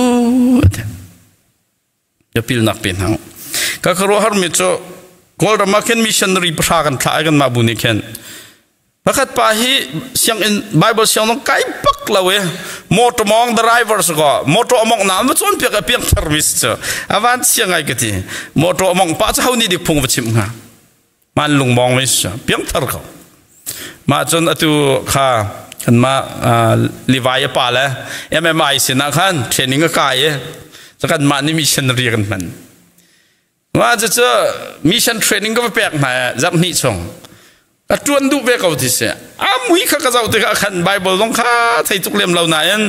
เดี๋ยวพิลนักเป็นเอาก็คือว่าฮาร์มิจ่อกอลรามาเคนมิชชันนารีพระกันท้ายกันมาบุญเคนประคัดป่าฮีเสียงอินไบเบิลเสียงต้องไกปักเลยเว้ยมอเตอร์มองดรายเวอร์สก็มอเตอร์มองน้ำมันส่วนเพียงเพียงเซอร์วิสเจ้าอาวันเสียงไงกันทีมอเตอร์มองป้าจะเอานี่ดิพุ่งไปชิมค่ะมันลุงมองไม่ใช่เพียงเท่าเขามาจนตัวข้าขันมาลีวายป่าแล้วเอ็มเอ็มไอสินะขันเทรนนิ่งก็กายจะกันมานี่มิชชันเรียกันมันว่าจะเจอมิชชันเทรนนิ่งก็ไปแปลกไหนจับนี่ส่งจวนดูเบกเอาที่เสียอามุยข้าก็จะเอาที่ขันไบเบิลลงข้าใส่ทุกเล่มเหล่านั้น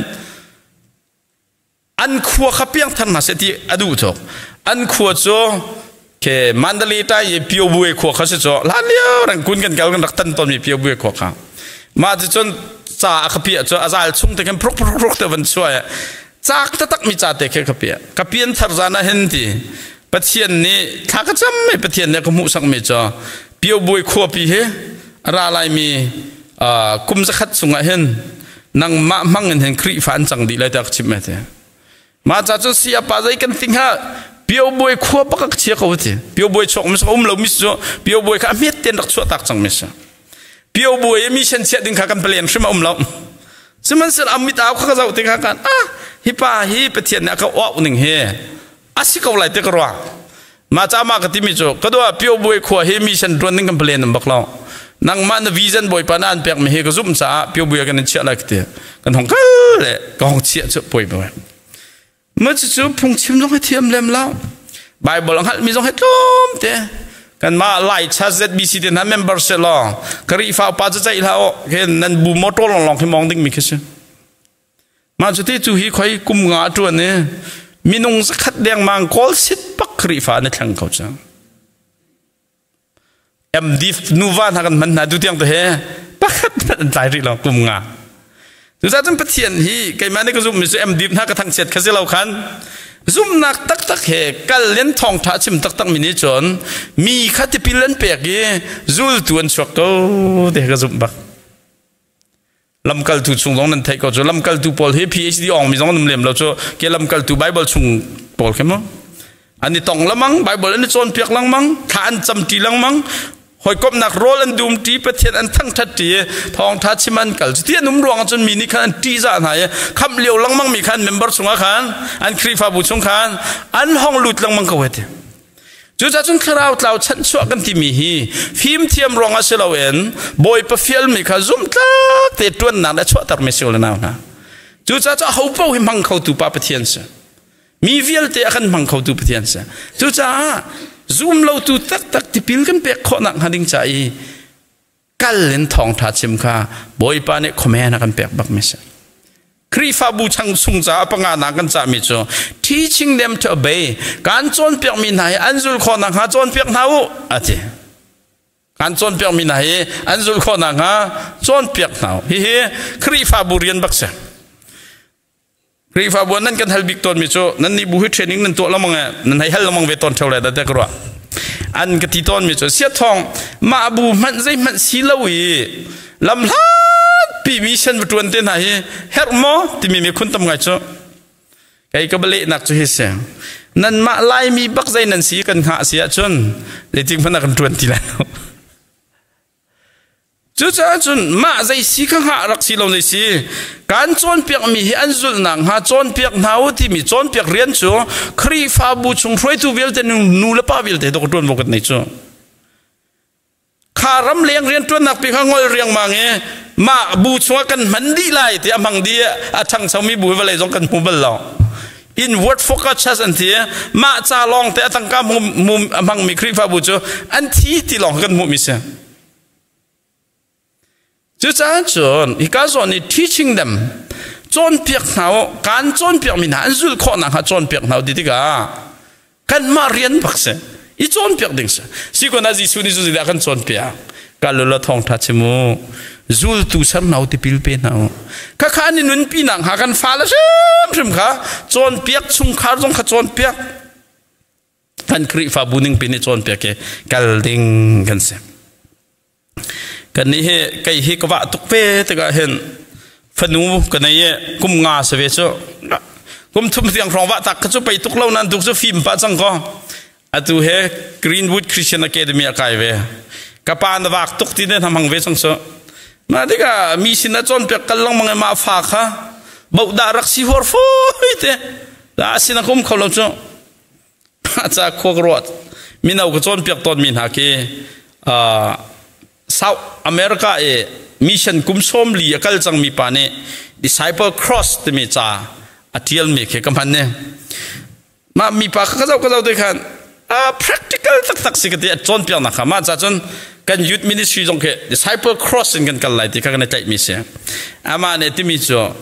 อันขัวข้าเพียงทันมาเสียที่อดูจบอันขัวโจเคมันดลีตายพิวบุยขัวเขาเสียโจล้านเดียวรังคุณกันเก่ากันรักตันตอนมีพิวบุยขัวเขามาจะจนจ่าข้าเพียโจอาจารย์ชุ่มแต่กันพรุกพรุกพรุกแต่วันช่วยจากตะตักมีจ่าแต่แค่ข้าเพียข้าเพียนทาร์ซานะเห็นที่ปะเทียนนี้ข้าก็จำไม่ปะเทียนเนี่ยก็มุสังไม่โจพิวบุยขัวปีเหรอะไรมีกุมสักขัดสุงเห็นนั่งมามั่งเห็นครีฟันจังดีเลยแต่ชิมไม่ได้มาจากจนเสียป้าใจกันทิ้งฮะเปียวบวยขั้วปักเชียเขาทีเปียวบวยชกมิสอุ้มเรามิสโจเปียวบวยข้ามีเตียนรักชั่วตักจังมิสเปียวบวยมีเช่นเสียดึงข้ากันเปลี่ยนใช่ไหมอุ้มเราสมัยนั้นอามิตาเขาก็จะติงข้ากันอ่ะฮิป้าฮิเปเทียนเนี่ยเขาอ้อหนึ่งเฮอาศัยเขาไหลเตะกระว่ามาจากมากที่มิโจก็ดูว่าเปียวบวยขั้วเฮมีเช่นรวนนึงกันเปลี่ยนนั่นบักเรานังมันวิจันบอยปานานเปียกไม่เฮก็ซุ่มสาเปียวบวยกันเชื่ออะไรกันเถอะกันห้องก็เลยก็ห้องเชี่ยจะป่วยไปเมื่อจู่ๆพุ่งชิมลงให้เทียมเล่มแล้วไบเบิลหัดมีลงให้ต้มเตะกันมาไล่ชัดเซตบีซีเดนนั้นเมมเบอร์เซลล์กรีฟ้าป้าจะใจแล้วเห็นนั่นบูมอโต้ลองลองให้มองดิ้งมีแค่เช่มาจุดที่จู่ฮีคอยกุมงาจวนเนี่ยมีนุ่งสักขัดแดงมังกอลสิบปักกรีฟ้าในทางเขาจังเอ็มดีนูวานหากันมันน่าดูเตียงตัวเฮปักขัดใจรีลองกุมงาดูซะจนเปลี่ยนฮีไก่มานี่ก็ซุ่มมีเอ็มดีนักกระทั่งเสร็จแค่เสียเราคันซุ่มนักตักตักเฮกัลเล่นทองท้าชิมตักตักมินิจอนมีขัดที่พิลเล่นเปียกยี่จูลตัวนชกก็เด็กก็ซุ่มบักลำกัลตูชงลงนั่นไทยก็จะลำกัลตูพอลเฮพีเอชดีอองมีสองนุ่มเลี้ยมเราจะเกี่ยลำกัลตูไบเบิลชงพอลเข้มมั้งอันนี้ตองละมั้งไบเบิลอันนี้จอนเปียกลังมั้งทานจำตีลังมั้งหอยกบนักโรลันดูมตีประเทศอันทั้งทัดตีทองทัดชิมันกัลที่นุ่มรวงจนมีนิคันตีจานหายคำเลี้ยวลังมังมีคันเมมเบอร์สงขันอันครีฟาบุชงขันอันห้องหลุดลังมังเขาเวทจู่ๆจนคราวเราฉันชัวกันที่มีฮีฟิล์มเทียมรองอาเซลเวนบอยประฟิลมีข้าซุ่มตักเตตวนนักและชัวตัดเมสิโอเลนาวนะจู่ๆจะเขาเป้าให้มังเขาตูปาประเทศเสมีวิลเตะกันมังเขาตูประเทศเสจู่ๆซูมเราตูตักตักที่พิลกันเปียกขนักหันดิงใจกัลเล่นทองทัดชิมข้าบอยปาเนี่ยคอมเมนต์กันเปียกบักเมสครีฟาบูชังสุงจ้าปังงานักกันจ้ามิโจ teaching them to obey การจนเปียกมีไหนอันจุลขนักหาจนเปียกหนาวอะเจการจนเปียกมีไหนอันจุลขนักหาจนเปียกหนาวเฮ้ยครีฟาบูเรียนบักเสครีฟาบัวนั่นกันเฮลบิกตอนมิโซนั่นนี่บุหิเทรนนิ่งนั่นตัวละมังเงนั่นให้เฮลละมังเวตอนเท่าไรแต่เด็กรัวอันกติตอนมิโซเสียทองมาบูมันใจมันสีลวีลำลาปีมิชันประตวนเต้นไหนเฮร์มอที่มีมีคุณทำไงโซไก่กบเละนักจุฮิเสงนั่นมาไล่มีบักใจนั่นสีกันหาเสียจนเลยจริงพนักกันตวนทีแล้วจู่ๆจนมาใจสีข้างหารักสีลงใจสีการจนเปียกมีอันจุลนังหาจนเปียกหนาวที่มีจนเปียกเรียนจูครีฟาบูชงช่วยตัวเวลเตนูนูเลป้าเวลเตตกตวนบอกกันในจูข้ารำเลียงเรียนตัวนักปีข้างงอยเรียงมาเงี้ยมาบูชงกันมันดีไล่ที่อมังดีอาชังสามีบูเวลเลยจงกันมุบลล์ inward focus อันที่มาจ่าลองแต่ตั้งก้ามุมมุมอมังมีครีฟาบูจูอันที่ที่ลองกันมุมิเสจู่ๆจนอีกาส่วนนี้ teaching them จนเปียกหนาวการจนเปียกมีหนาวจุลข้อนักหาจนเปียกหนาวดีดีกากันมาเรียนบักเสอีจนเปียกดิ่งเสสิคนนั้นจิสุนิจุดเดียกันจนเปียกการลุละทองทัชมูจุลตุสันหนาวที่พิลเป็นหนาวข้าข้านี่นุ่นปีนังหากันฟ้าละชิมชิมข้าจนเปียกชุ่มขาจงข้าจนเปียกกันครีฟ้าบุญนึงเป็นจนเปียกเกกัลดิ่งกันเสกันนี่เฮไก่เฮกว่าตุกเวตก็เห็นฟันูกันนี่กุมงาเสวชกุมทุ่มเตียงครองว่าตักก็จะไปตุกเล่านั้นตุกจะฟิล์มป้าจังก็อะตูเฮกรีนวูดคริสเตียนอะคาเดมีอะไกเวกับปานวักตุกที่เนี่ยทำมังเวสังโซมาดิกามีสินะจนเปียกกันลงมังมาฝากฮะบ่ดารักสีหัวฟูยเตะดาสินะคุมเขาลงจ้ะจากโคกรวดมีนเอากระจนเปียกตอนมีหาเกอ่าSouth America เอมิชชั่นกุมสมลีกัลจังมีปานี่ disciple cross ที่มีจ้าอัติลมีเขกัมพันเนี่ยมามีปากก็จะก็จะด้วยกันอ่า practical ตักตักสิกติจนเปียกนะครับมาจากจนกัน youth ministry จงเข disciple cross in กันกันไหลที่กันในใจมีเสียอามาเนี่ยที่มีจ้า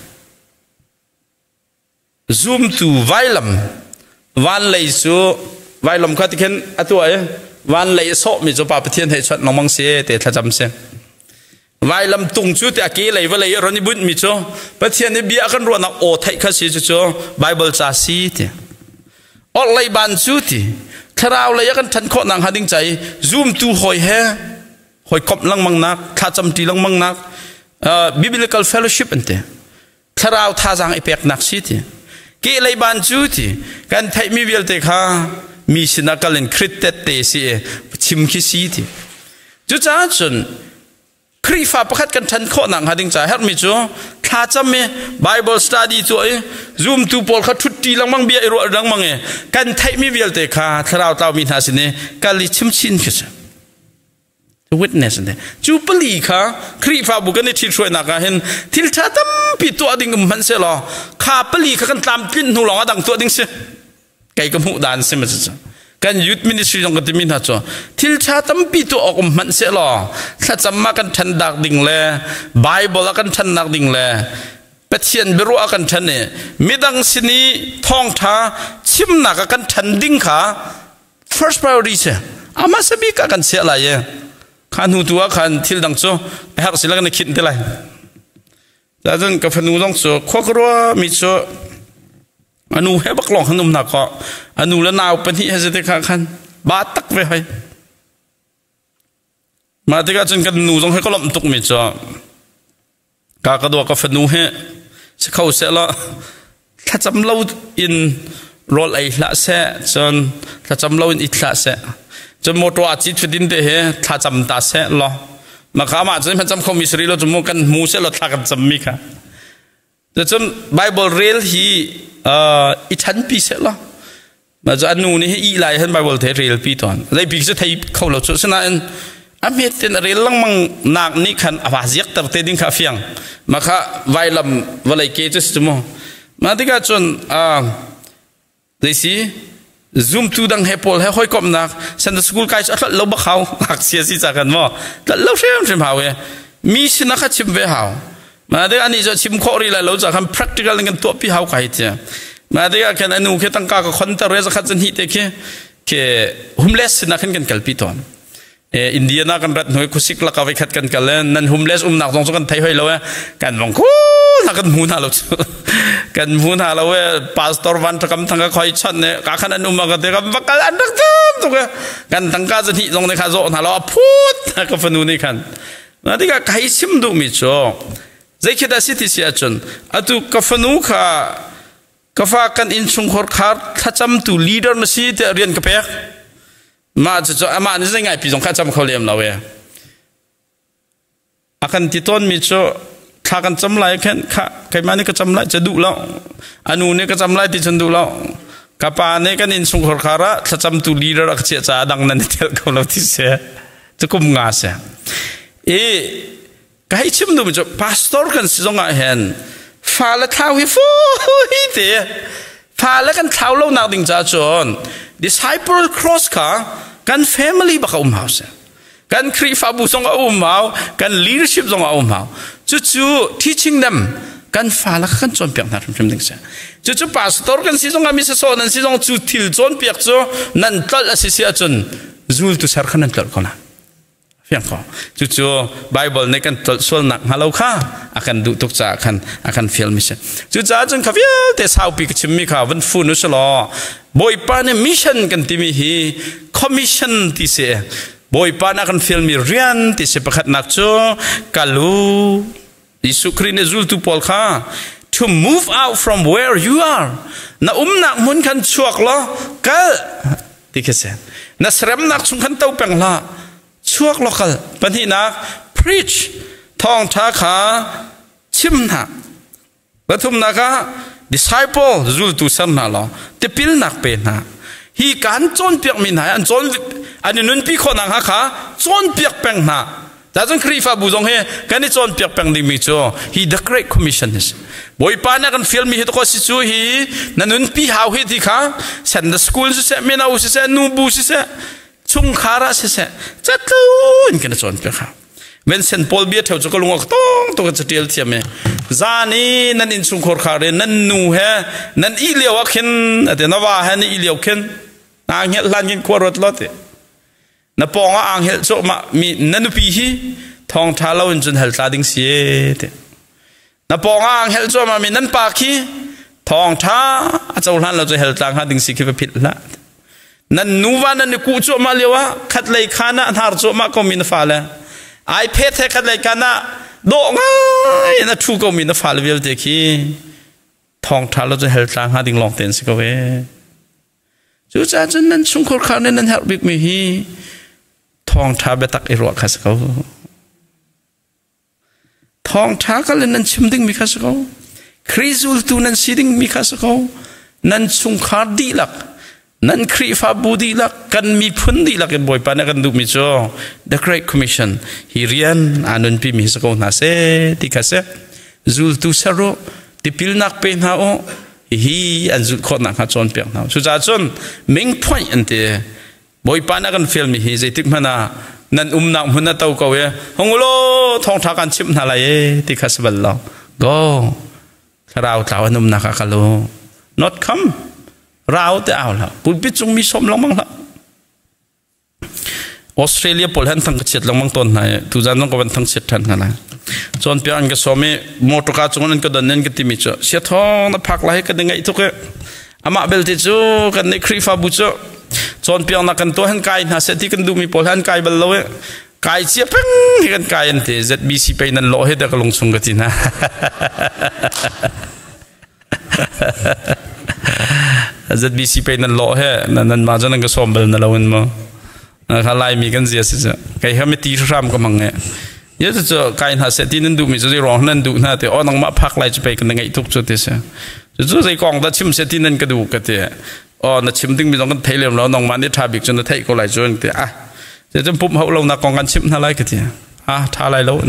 zoom to ไวลัมวันเลยจ้าไวลัมเขาที่เห็นอัตัวเอวันเลยโซมีจุปาประเทศไทยชัดน้องมังเสียแต่ถ้าจำเสียวัยลำตุงชุดแต่กี้เลยว่าเลยรอนิบุญมีจ้ประเทศนี้เบียกันรัวนักโอไทยข้าศึกจ้ไบเบิลจ่าซีที่ออกเลยบันชุดที่ถ้าเราเลยกันทันข้อนังหาดิ้งใจซูมตูหอยแฮหอยกบลังมังนักถ้าจำตีลังมังนักบิบลิคัลเฟลโลชิพอันเตถ้าเราท่าจางไอเปียกนักซีที่เกลัยบานจูที่กันไทยมีเวลเตค่ะมีชนะกันเล่นคริสเตเตสีชิมคิสีที่จุดจ้าจนคริฟ้าประคัดกันทันข้อหนังหาดิงจ่ายฮัตมิจูถ้าจำเม Bible study ตัวเอ Zoom ตูปอลเขาทุตีลังมังเบียอิรัวดังมังเอกันไทยมีเวลเตค่ะถ้าเราเต้ามีท่าสิเนกันลิชิมชินคิสwitness เนี่ยจูปลีค่ะคริฟ้าบุกันในที่ช่วยนักเห็นที่ท่าตั้มปีตัวดิ่งมันเสียหรอข้าปลีค่ะกันตามกินหูหลงดังตัวดิ่งเสียไก่กับหูดานเสียมันจะกันยุดมินิสทรีตรงกันที่มินหาจ้ะที่ท่าตั้มปีตัวออกมันเสียหรอถ้าจำมากันทันดักดิ่งเลยไบเบิลกันทันดักดิ่งเลยเป็ดเชียนเบรุอากันทันเนี่ยมิดังสินีท่องท่าชิมนักกันทันดิ่งค่ะ first priority เสียอามาสบีกันเสียอะไรขันหูตัวขันทิลดังโซ่หักสิลักในคิดได้ไรแต่จนกับขันหูดังโซ่ขวากรัวมิโซ่อนุเฮบักหลงขนมหนักก็อนุละนาวเป็นที่ให้เสด็จขันบาตักไปให้มาที่กันจนกันหนูต้องให้ก็ล้มตุกมิโซ่กากระโดดกับขันหูเฮจะเข้าเสร็จแล้วถ้าจำเล่าอินโรลไอ้ละเสจนถ้าจำเล่าอินอิละเสจนโมตัวอาจิตฟิดินเดเหถ้าจำตาเสร็จแล้วมาข้ามาจนมันจำเขามีสรีเราจมูกกันมูเสร็จแล้วถ้ากันจำมีค่ะแต่จนไบเบิลเรียลฮีอิทันปีเสร็จแล้วมาจนอนุนี่อีไลให้ไบเบิลเทเรียลปีตอนได้ปีจะไทยเขาเราสุดสนานอเมริกันเรียลลังมังนักนี่ขันอวาเซียกตัดเตดิ้งข้าเฟียงมาข้าไวลำวลัยเกจสจมูกมาที่กันจนอ่าได้สิzoom ตูดังเฮปอลเฮค่อยกบนักสันสกุลไกด์อัดเราบักเขาหักเสียสิจากกันว่าแต่เราเชื่อมเชื่อมเขาเองมีสินักชิมเวเขามาเดี๋ยวอันนี้จะชิมข้อรีเลยเราจะทำ practical กันตัวพี่เขาไกด์เจ้ามาเดี๋ยวแค่นั้นนูแค่ตั้งกากับคนแต่เรื่องขัดจันฮิตแค่แค่ homeless นักขันกันกัลปีตอนเอออินเดียนักกันรัฐหน่วยคุสิกลักเอาไปขัดกันกันเลยนั่น homeless อุ้มนักตรงส่งกันไทยให้เราเองกันมองกูนักกันมูนาเรากันมูนาเราเว้ยพาสตอร์วันทำทั้งก็คอยชันเนี่ยการขนาดนุ่มมากแต่ก็บักกันนักทั้งตัวกันทั้งการจะที่ตรงในข้าโจนาเราพูดก็ฟังดูนี่กันนั่นที่ก็ใครชิมดูมิโจ้ใจคิดได้สิที่เสียจนอะตุก็ฟังดูข้าก็ฝากกันอินชุงขอขาดถ้าจำตัวลีดเดอร์มาสิที่เรียนกับเพื่อมาจะจะมานี่จะไงพี่จงข้าจำเขาเลี้ยงเราเว้ยอาการที่ต้นมิโจ้ข้ากันจำไรแค่ข้าใครมานี่ก็จำไรจะดูแล้วอนุนี่ก็จำไรที่ฉันดูแล้วกับปานี่ก็นินสุงขคาระถ้าจำตัวลีดเดอร์ก็เสียใจดังนั้นเที่ยวกับเราที่เสียจะกุมงาเสียเอ๊ะก็ให้ชิมดูมันจะพาสตอร์กันสิจงอ่ะเห็นฟ้าละเท้าหิฟูหิเตะฟ้าละกันเท้าเราหนักดิ่งจ้าจน disciple cross ค่ะกัน family บักอุ้มเฮาเสียกันครีฟ้าบุษงอุ้มเฮากัน leadership จงอุ้มเฮาจู่ๆ teaching them กันฟ้าละกันจนเปียกนั่นเป็นสิ่งเสียจู่ๆพาสตอร์กันสิจงอามิสโซนั่นสิจงจู่ทิลจนเปียกจู่นั่นตัดสิเสียจนจูลตุสารขันนั่นตัดคนละเพียงพอจู่ๆไบเบิลในกันตัดส่วนหนักฮัลโหลค่ะอาการดูตุกจากกันอาการฟิลมิชจู่ๆจนข้าเวียแต่สาวปีกชิมมีข่าววันฟูนุสลอบอยปานเนี่ยมิชชั่นกันที่มีฮีคอมมิชชั่นที่เสียบอยปานอาการฟิลมีเรียนที่เสียประคัดนักจู่กัลูยิสุครินเอซูลตุปอลค่ะ to move out from where you are น่ะอุ้มนักมุนกันชัวกล้อกัลที่เสียน่ะเสริมนักสุนขันเต้าเปงละชัวกล้อกัลปัญหานัก preach ท่องท่าขาชิมนักแล้วทุมนักก็ disciple ซูลตุสันน่ะล้อที่พิลนักเป็นนักฮีการจนเปียกมินหายอันจนอันนี้นุ่นปีคนนักฮะขาจนเปียกเปงนักแต่จนครีฟ้าบุษงเฮกันนี่จนเปียกเปงดิมิโจ he the great commission is บอยปานักกันฟิลมีเหตุก็สิจูฮีนั่นนุ่นปีหาวเหตุค่ะเซนด์สคูลสิเซเมนาอุสิเซนูบูสิเซชุงคาราสิเซจัดตู้นกันจนเปียกค่ะเว้นเซนพอลเบียเท่าจะก็ลงออกต้องตัวกันจะเดียลเทียมเมจานี่นั่นอินชุงขอคาเรนั่นนูเฮนั่นอีเลียวเข็นแต่นว่าเฮนี่อีเลียวเข็นนางเฮลันกินขวดรถรถนับปองอ่างเฮลโซมามีนันปีฮีทองท้าเราจนเฮลตาดิ้งเสียเตนับปองอ่างเฮลโซมามีนันปาคีทองท้าอาจจะวันเราจะเฮลตาหาดิ้งสีคิดว่าผิดละนันนูวานันกูโจมาเลียวะขัดเลยขานะทาร์โจมาก็มีนฟ้าเลยไอเพชรขัดเลยขานะโด่ง่ายนะทูก็มีนฟ้าเลยเวลเด็กฮีทองท้าเราจะเฮลตางหาดิ่งลองเต้นสิก็เวจูจ้าจนนั้นชุงคนเขาเนี่ยนั้นเฮลบิกมีฮีทองท้าเบตักอิรัวข้าสิเขาทองท้าก็เลยนั้นชิมดิ่งมีข้าสิเขาคริสุลตูนั้นสิดิ่งมีข้าสิเขานั้นชุงขาดีลักนั้นครีฟาบูดีลักกันมีพุนดีลักกันบ่อยปานกันดูมิโจ The Great Commission ฮิเรียนอานุนพิมิสกนาเซติคาเซจูลตูซาโรติพิลนักเป็นหาโอฮีอันจุดขอนักฮัจจอนเปียกนาสุดท้ายจนมิงพอยอันเตบ่อยปานกันฟิลมีฮีใจติกมันนั่นอุ้มนักมันนั่นเต้าเกวีฮงโลทองทักกันชิมนาลายติคาสบัลลอก็เราเต้าอันอุ้มนักกันโล not come เราแต่เอาละปุ่นปิดจงมีสมลงมั้งละออสเตรเลียพอลหันทั้งเจ็ดลงมั้งต้นไหนทุกจานต้องกันทั้งเจ็ดทันกันนะจนเพียงก็สมัยมอตุกาจงนั้นก็ดันเน้นกันที่มิจฉาเสียท้องนับพักไล่กันยังไงทุกข์อามาเบลติจูกันในครีฟาบุจจนเพียงนักกันตัวหันกายน่าเสียที่กันดูมีพอลหันกายเบลเลยกายเสียเพิ่งที่กันกายอันเดีย Z B C ไปนั่นโลเหตุก็ลงส่งกันที่นะZ B C ไปนั่นโลเหตุนั่นมาจนนั่นก็สมบูรณ์นั่นเราเห็นมั้งข้าไล่มีกันเสียสิจ้ะใครเขาไม่ตีรำก็มั่งเนี่ยเยอะจะกายน่าเสียที่นั่นดูมีจะได้ร้องนั่นดูน่าแต่อ๋อนังมาพักไล่จะไปกันยังไงทุกจุดที่เสียจะใจกองแต่ชิมเสียที่นั่นก็ดูกันเถอะอ๋อนั่นชิมถึงมีต้องกันเทเลมแล้วน้องมันได้ทาบิกจนได้เทก็ไหลจนเถอะอ่ะจะจำปุ๊บเขาเรานักกองกันชิมน่าไรกันเถอะอ่ะท่าไรแล้ว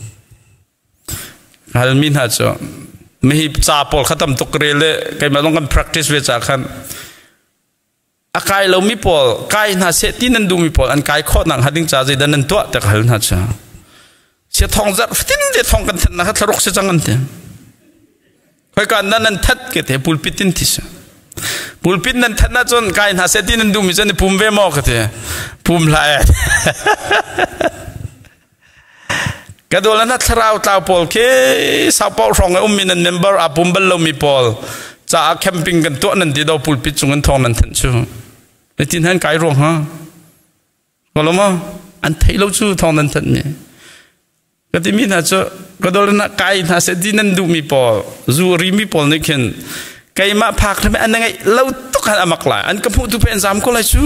ฮัลมินฮะจ้ะไม่ให้จ่าปอลขัดตำตกเรลเลยใครมาต้องกัน practice เวชาขันอากายเรามีปอลกายน่าเสียที่นั่นดูมีปอลอันกายข้อหนังหัดดิ้งจ่าใจดันนั่นตัวแต่ขันฮะจ้ะเสียทองจัดฟินเดทองกันนะครับทะลุเสียจังกันเถอะใครกันนั่นนั่นทัดเกิดเหตุปุลปิตินทิศปุลปินนั่นทัดนั่นจนกายน่าเสียที่นั่นดูมีจนปุ่มเวมอกเถอะปุ่มลายก็ดูแล้วนัดสาวตาวปอลเคสาวปอลรองไอ้อุ้มมีนั่นเมมเบอร์อาปุ่มเบลล์มีปอลจะแคมปิ้งกันตัวนั่นที่เราปุลปิดจงกันทองนั่นทันชูไอ้ที่นั่นกายรองฮะก็รู้มั้ยอันไทยเราชูทองนั่นทันเนี่ยก็ที่มีน่าจะก็ดูแล้วนักกายน่าเสียที่นั่นดูมีปอลจูรีมีปอลนี่เข็นกายมาพักทำไมอันนั้นไงเราต้องการอามักลายอันก็พูดทุกเป็นสามคนเลยชู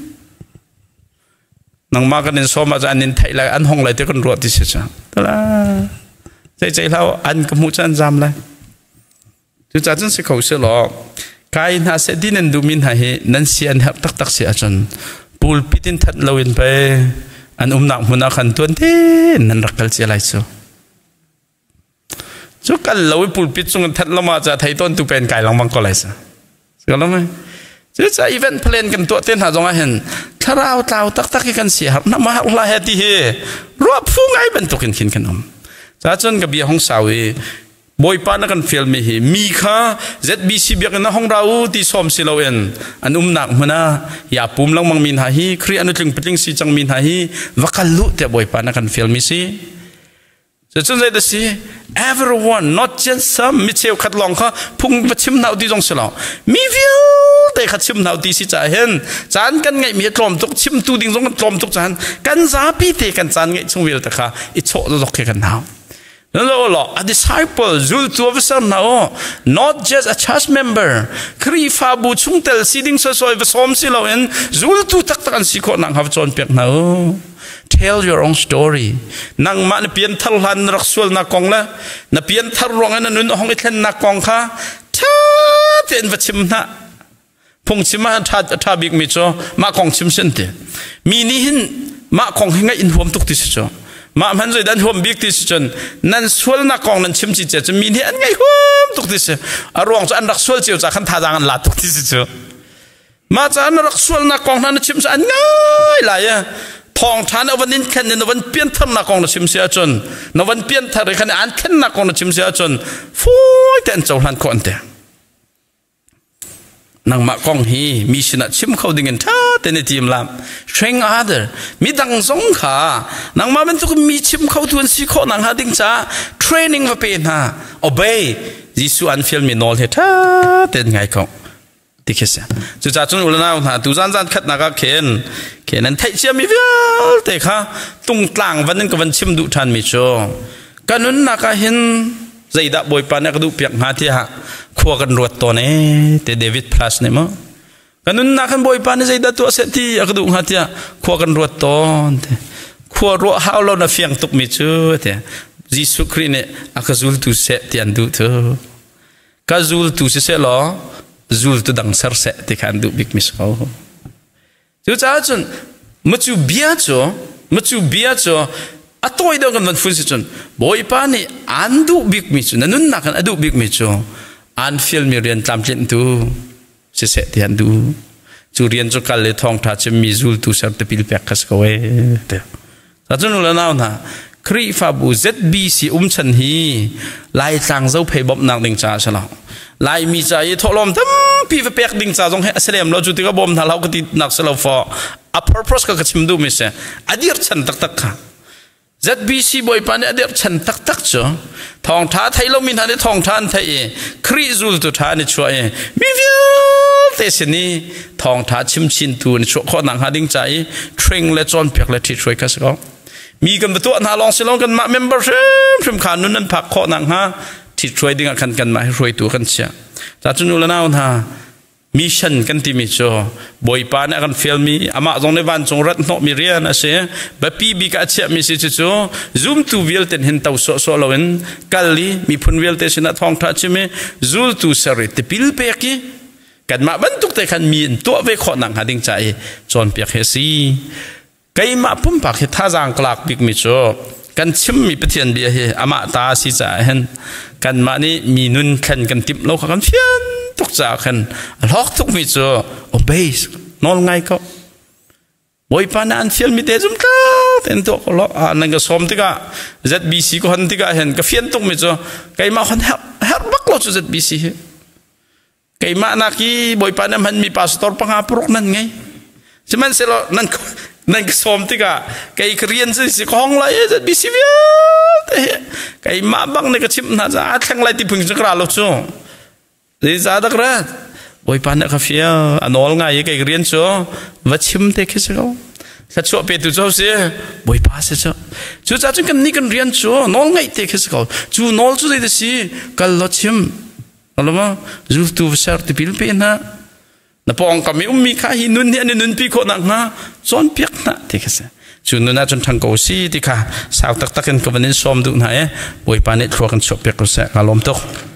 นังมากันในสมัยอันนี้ไทยเลยอันห้องเลยที่คนรวดที่เสียจ้ะแต่ละใจใจเราอันก็มุจันจำเลยจุดจัดจนสิเขาเสียหรอกกายน่าเสียที่นั่นดูมินหายนั่นเสียนหักตักตักเสียจนปูลปิดินทัดเราเห็นไปอันอุ้มหนักมุนักขันตัวนี้นั่นรักกันเสียไรสู้จุกกันเราปูลปิดจงทัดเรามาจะไทยต้นตุเป็นไก่ลองบังก็ไรซะก็แล้วไหมจะจะอีเวนต์เพลนกันตัวเต้นหาจงอาเห็นถ้าเราเต่าตักตักกันเสียหักน้ำมาหักลายเหตุเหรวบฟุ้งไอ้เป็นตัวกินกินขนมจะจนกับเบียร์ห้องสาวบอยปานกันฟิลมีเหมีค่ะ Z B C เบียกันนะห้องเราที่สมศิลาเอ็นอันอุ้มหนักมันนะอย่าปุ่มลังมังมินหาฮีครีอันจึงเป็นจึงสีจังมินหาฮีวักลุแต่บอยปานกันฟิลมีสิจะจนใจเดสิ everyone not just some มิเชลขัดลองค่ะพุ่งประชิมนาดีจงสลาวมีวิวแต่ขัดชิมนาดีสิจ่าเห็นจานกันไงมีตรอมตุกชิมตูดิ่งจงกันตรอมตุกจานกันซาพีเตกันจานไงจงวิวแต่ค่ะอิโชตลกกันหนาวนั่นแหละ a disciple จูตัววิสันนะโอ้ not just a church member ครีฟาบูชุงเตลซีดิ้งสวยๆผสมสิเราเองจูตัวตักตักกันสิคนนังหับจนเปียกนะโอ้ tell your own story นังมาเปลี่ยนทัลลันรักส่วนนักกองละนับเปลี่ยนทัลรองอันนั้นห้องอีเทนนักกองค่ะท่าเต็นวัชิมนะพงชิมาท่าท่าบิกมิโจมาของชิมเส้นเตมีนี่หินมาของให้ไงอินหัวตุกติสิโจมาพันใจดันหัวบิ๊กที่สุดนั่นส่วนนักกองนั้นชิมจิตจะมีเนี่ยอันไงหัวตุกที่สุดอารมณ์จะอันรักส่วนเจียวจะขันท่าจังอันลาตุกที่สุดมาจะอันรักส่วนนักกองนั้นชิมจะอันง่ายหลายทองทานเอาวันนี้แค่นี้นวันเปลี่ยนทันนักกองนั้นชิมเสียจนนวันเปลี่ยนทันอะไรแค่นี้อันแค่นักกองนั้นชิมเสียจนฟูแต่อันเจ้าหลานคนเดียนังมากองฮีมีชนะชิมเขาดิ่งท่าแต่ในทีมลามเทรนอาร์เดอร์มีดังสงขานังมาเป็นทุกมีชิมเขาทวนสีโคนังหาดิ่งจ้าเทรนนิ่งมาเป็นฮะ obey ยิสุอันฟิลมีนอลเฮท่าแต่ไงเขาที่เคสจุดจ้าจนอุลนาหาตุจันจันขัดนักเคนเคนนั้นไทยเชียมีวิลแต่ค่ะตรงกลางวันนึงกับวันชิมดุทันมิโชกันนั้นนักเห็นใจดับบอยปานนักดูเปียกหาที่ฮะคุขัวกันรวดตัวนี้แต่เดวิดพลัสเนี่ยมั้งกันนู้นนักขันบอยปานในใจดัตัวเสตีอักดุงหัดยาขัวกันรวดตัวขัวรัวฮาวเราหน้าเฟียงตุกมิจูแต่ยิสุครีเนี่ยอักจูลตุเสตีอันดูเถอะกัจูลตุเสล้อจูลตุดังสารเสตีขันดูบิกมิสเขาจุดจ้าจนมัจูเบียจ่อมัจูเบียจ่ออัตัวอีเดียวกันมันฟุ้งสิจนบอยปานนี่อันดูบิกมิจูนั่นนักขันอันดูบิกมิจูอันฟิลมีเรียนตามเช่นตูเสตีอันดูจูเรียนจุกัลเลทองทัชมีจูลตุสารตปิลเปกคัสเขาเอเดียวแต่จนนู้นแล้วนะครีฟาบู เซด บี ซี อุ้มฉันฮีลายต่างเจ้าเพย์บ๊อบนักดิ่งจ่าฉลองลายมีใจทอลมทั้งพี่เปกดิ่งจ่าจงให้เสลียมเราจุดที่ก็บอมทาเราก็ติดนักสลาวฟออัปเปอร์พรสก็กระชิมดูมิเสอดีร์ฉันตักตักค่ะ เซด บี ซี บอยปานอดีร์ฉันตักตักจ้ะทองท้าไทยเรามีท่านได้ทองท่านไทยครีจูลตุท่านในช่วยมีวิวเตสนี่ทองท้าชิมชินตูในช่วงข้อหนังหาดิ่งใจเทรนและจอนเปียกและที่ช่วยกันสักมีกันประตูนาลองสิลองกันมาเมมเบอร์ชิพริมขานุนนั้นผักข้อหนังฮะที่ช่วยดึงกันกันมาให้ช่วยตัวกันเชียจากจุนอุลนาอุนฮะมิชชั่นกันที่มิโจบอยปานกันฟิลมีอามาจงในวันจงรัตนมีเรียนนะเสียแบบปีบิกาเชียมิสิจิโจซูมตูวิลเตนเห็นเต้าโซโซลวินกัลลีมีพุนวิลเตสินะทองทัชเมซูลตูสริตปิลเปียกีกันมาบรรทุกแต่ขันมีตัวเวข้อหนังหาดิ่งใจจอนเปียกเฮซีไกมาปุ่มปากเหตุท่าจางกลากบิกมิโจกันชิมมีปะเทียนเบียเฮอามาตาสิจ่าเห็นกันมานี่มีนุนขันกันติบโลกกันเพี้ยนตกจากขันล็อกทุกมิโจโอเบสนอนไงก็บอยปานันเฟียนมีเตจุมก้าเต็นตัวก็ล็อกอ่านั่งก็สมติกา เซด บี ซี ก็หันติกาเห็นก็เฟียนทุกมิโจไกมาขันเฮเฮบักโลจุ เซด บี ซี ไกมานักกี้บอยปานันมันมีพาสปอร์ตปังอาปรุกนั่นไงใช่ไหมเสร็จแล้วนั่นนั่นก็สมติกาไกเรียนสิของไรจะบิสิเวียไกมาบังนี่ก็ชิมน่าจะทั้งไรที่พึงจะกราลจู่ดีจ้าตะกระบอยปานนักเฟียอันนอลง่ายไกเรียนจู่วัดชิมเทคิสเขาถ้าชั่วเปิดตัวเจ้าเสียบอยปาเสียจู่จู่จ้าจึงกันนี่กันเรียนจู่นอลง่ายเทคิสเขาจู่นอลจู่ได้สิกัลลชิมอะไรมั้งจู่ตัวเสิร์ตพิลเปน่ะนับปองกับมีอุ้มมีข้าหินุนเนี่ยนุนปีโคนักนะจอนเปียกนะที่เขาเสียจุนนุนน่าจนทางเกาซีที่ข้าสาวตักตักกันกับวันนี้ซ้อมดูนะเอ๋บอยปานนี่ทัวร์กันชอบเปียกก็เสียอารมณ์ตก